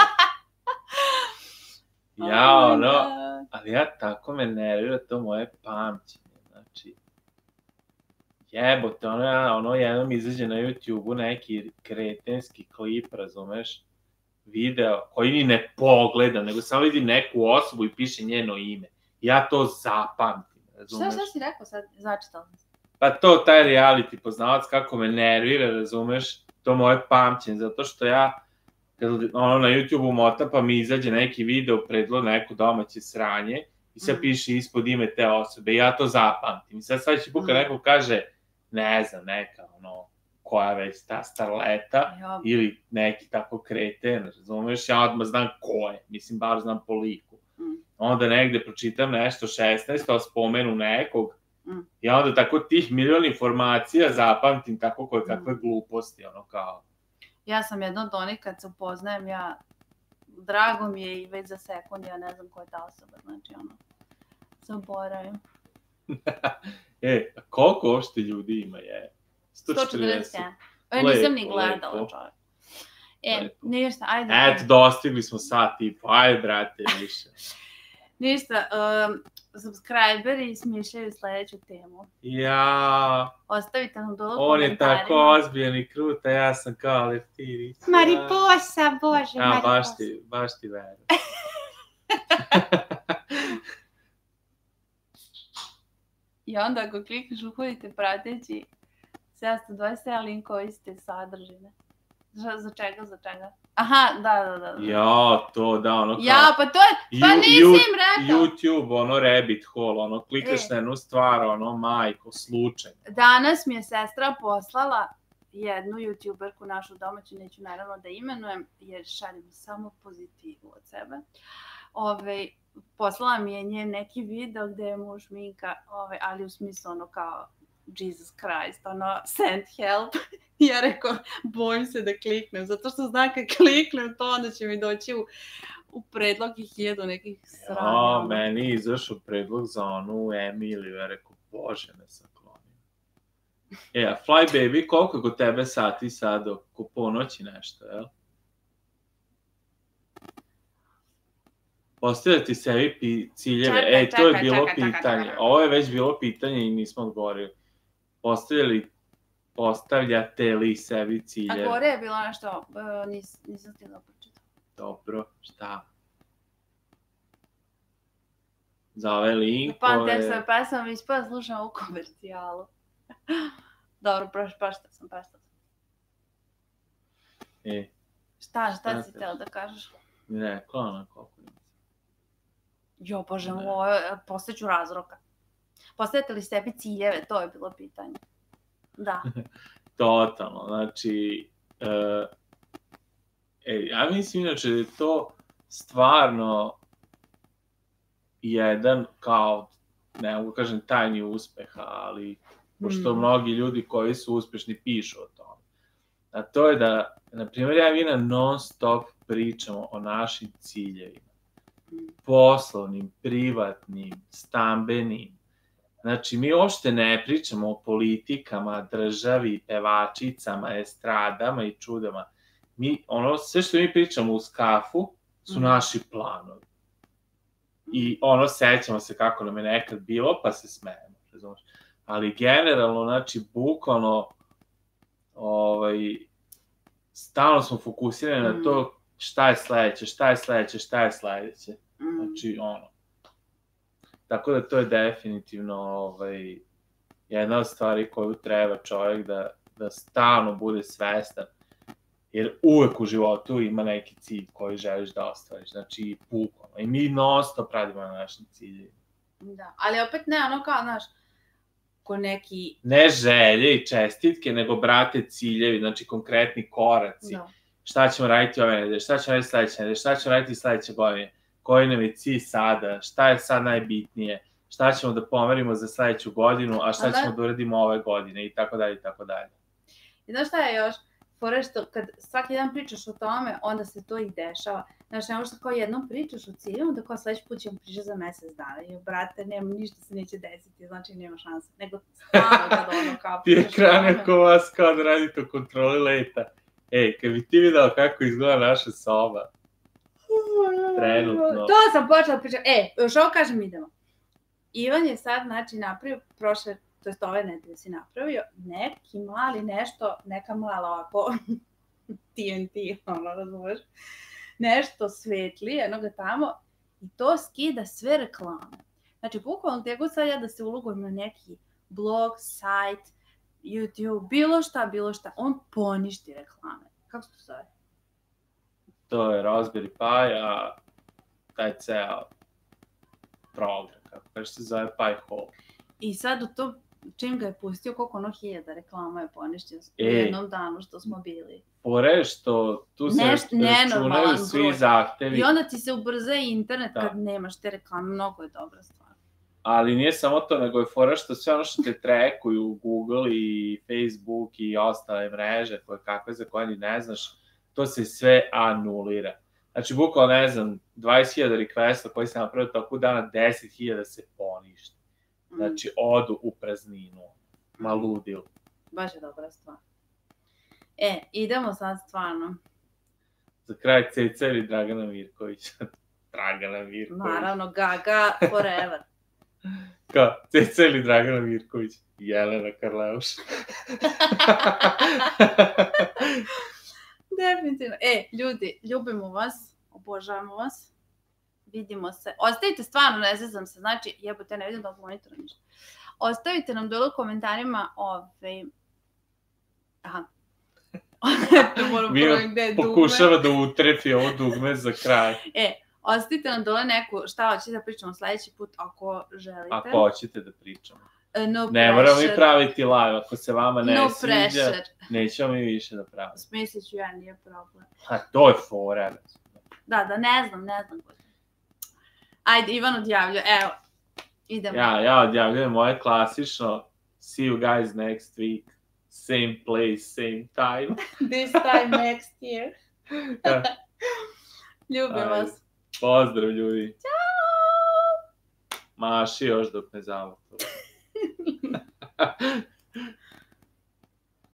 ja Oh my ono, God. ali ja tako me nervira to moje pamćenje, znači, Jebote, ono, ono jednom izađe na YouTube-u neki kretenski klip, razumeš, video koji ni ne pogleda, nego samo vidi neku osobu i piše njeno ime. Ja to zapamtim, razumeš? Šta, šta si rekao sad? Začitala sam. Pa to, taj reality poznavac, kako me nervira, razumeš, to moje pamćenje, zato što ja, kad ono na YouTube-u mota, pa mi izađe neki video predlog neko domaće sranje, i sad piše ispod ime te osobe, i ja to zapamtim. I sad sledeći put kad neko kaže, ne znam, neka, ono, koja već ta starleta, Ja. ili neki tako kreten, razumeš, ja odmah znam ko je, mislim, bar znam po liku. Mm. Onda negde pročitam nešto šesnaest, a spomenu nekog, Mm. i onda tako tih milion informacija zapamtim tako koje kakve gluposti, ono kao. Ja sam jedna od onih kad se upoznajem, ja, drago mi je i već za sekund, ja ne znam ko je ta osoba, znači ono, zaboravim. E, a koliko uopšte ljudi ima je? sto četrdeset jedan. E, Lepo, nisam ni gledala, lepo. čovjek. E, Lepo. ništa, ajde. Eto, dostigli smo sat i po, ajde, brate, više. Ništa, um, subscriberi smišljaju sledeću temu. Ja, Ostavite nam dole u on je komentarima. tako ozbiljan i krut, a ja sam kao leptirić. Mariposa, bože, Ja, mariposa. baš ti, baš ti verujem. I onda ako klikneš uhodite prateći sedamsto dvadeset jedan link koji ste sadržine. Za, za čega, za čega? Aha, da, da, da. da. Ja, to, da, ono kao... Ja, pa to je, pa Ju- nisi ju- im rekao. YouTube, ono, rabbit hole, ono, klikaš E. na jednu stvar, ono, majko, slučaj. Danas mi je sestra poslala jednu youtuberku našu domaću, neću naravno da imenujem, jer šaljem samo pozitivu od sebe. Ove, poslala mi je njen neki video gde je muž Minka, ove, ali u smislu ono kao Jesus Christ, ono, send help. Ja rekao, bojim se da kliknem, zato što znam kad kliknem to, onda će mi doći u, u predlog i hiljadu nekih sranja. Ja, ono. meni je izašao predlog za onu Emiliju, ja rekao, bože, me saklonio. E, a Fly Baby, koliko je kod tebe sati sad, oko ponoći nešto, jel? Postavljati sebi pi- ciljeve, Čekaj, e, to je čekaj, bilo čekaj, čekaj, pitanje. čekaj. Ovo je već bilo pitanje i nismo odgovorili. Postavljali, postavljate li sebi A ciljeve? gore je bilo nešto, uh, nis, nisam stigla pročitati. Dobro, šta? Za ove linkove... Pan tekstove pesama mi ispada slušam u komercijalu. Dobro, proš, pašta sam, pašta sam. E, Šta, šta Šta si te- htjela da kažeš? ne, klona koliko ima. Jo, bože, Ne. ovo je, postaću razroka. Postavite li sebi ciljeve? To je bilo pitanje. Da. Totalno, znači... E, e, ja mislim inače da je to stvarno jedan kao, ne mogu kažem tajni uspeha, ali pošto Mm. mnogi ljudi koji su uspešni pišu o tome. A to je da, na primjer, ja i Vina non stop pričamo o našim ciljevima. Poslovnim, privatnim, stambenim. Znači, mi uopšte ne pričamo o politikama, državi, pevačicama, estradama i čudama. Mi, ono, sve što mi pričamo uz kafu su Mhm. naši planovi. I ono, sećamo se kako nam je nekad bilo, pa se smejemo, razumiješ. Ali generalno, znači, bukvalno, ovaj, stalno smo fokusirani na to šta je sledeće, šta je sledeće, šta je sledeće. Mm. Znači, ono. Tako da to je definitivno ovaj, jedna od stvari koju treba čovjek da, da stalno bude svestan. Jer uvek u životu ima neki cilj koji želiš da ostvariš. Znači, bukvalno. I mi non stop radimo na našim ciljima. Da, ali opet ne ono kao, znaš, ko neki... Ne želje i čestitke, nego, brate, ciljevi, znači konkretni koraci. Da. Šta ćemo raditi ove nedelje, šta ćemo raditi sledeće nedelje, šta ćemo raditi sledeće godine, koji nam je cilj sada, šta je sad najbitnije, šta ćemo da pomerimo za sledeću godinu, a šta A da- ćemo da uradimo ove godine, i tako dalje, i tako dalje. I znaš šta je još? Fora što kad svaki dan pričaš o tome, onda se to i dešava. Znaš, ne možeš kao jednom pričaš o cilju, onda kao sledeći put ćemo pričati za mesec dana. I brate, nema, ništa se neće desiti, znači nema šanse. Nego stvarno kad ono kao Ti je pričaš o kranje tome. ko vas kao da radite u kontroli leta. Ej, kad bi ti videla kako izgleda naša soba, trenutno. To sam počela pričati. E, još ovo kažem idemo. Ivan je sad, znači, napravio prošle to jest ove nedelje si napravio, neki mali nešto, neka mala ovako T N T, ono, razumeš, nešto svetli, jednoga tamo, i to skida sve reklame. Znači, bukvalno gdje god sad ja da se ulogujem na neki blog, sajt, YouTube, bilo šta, bilo šta, on poništi reklame. Kako se to zove? To je Raspberry Pi, a taj ceo program, kako kaže se zove Pi Hole. I sad u to, čim ga je pustio, koliko ono hiljada reklama je poništio u E. jednom danu što smo bili. Fore što tu se Neš- nenormalan računaju svi broj. zahtevi, I onda ti se ubrza i internet Da. kad nemaš te reklame, mnogo je dobra stvar. ali nije samo to, nego je fora što sve ono što te trekuju, Google i Facebook i ostale mreže, koje kakve za koje ni ne znaš, to se sve anulira. Znači, bukvalno, ne znam, dvadeset hiljada requesta koji se napravio toku dana, deset hiljada se poništi. Mm, Znači, odu u prazninu. Ma ludilo. baš je dobra stvar. E, idemo sad stvarno. Za kraj Ceca ili Dragana Mirković? Dragana Mirković. Naravno, Gaga forever. Kao, Ceca ili Dragana Mirković? Jelena Karleuš. Definitivno. E, ljudi, ljubimo vas, obožavamo vas. Vidimo se. Ostavite stvarno, ne zezam se, znači, jebote, ne vidim da monitoram ništa. Ostavite nam dole u komentarima, ovaj... Aha. To moram Mira provjerim gde je dugme. Pokušava da utrefi ovo dugme za kraj. E, ostavite nam dole neku, šta hoćete da pričamo sljedeći put, ako želite. Ako hoćete da pričamo. E, no Ne moramo mi pressure. praviti live, ako se vama ne No sviđa, pressure. nećemo mi više da pravimo. Smislit ću ja, nije problem. A to je fora. Da, da, ne znam, ne znam. Ajde, Ivan odjavlja, evo. Idemo. Ja, ja odjavljujem moje klasično see you guys next week, same place, same time. This time next year. Ja. Ljubim Ajde. vas. Pozdrav ljudi. Ćao! Maši još dok ne zamotu.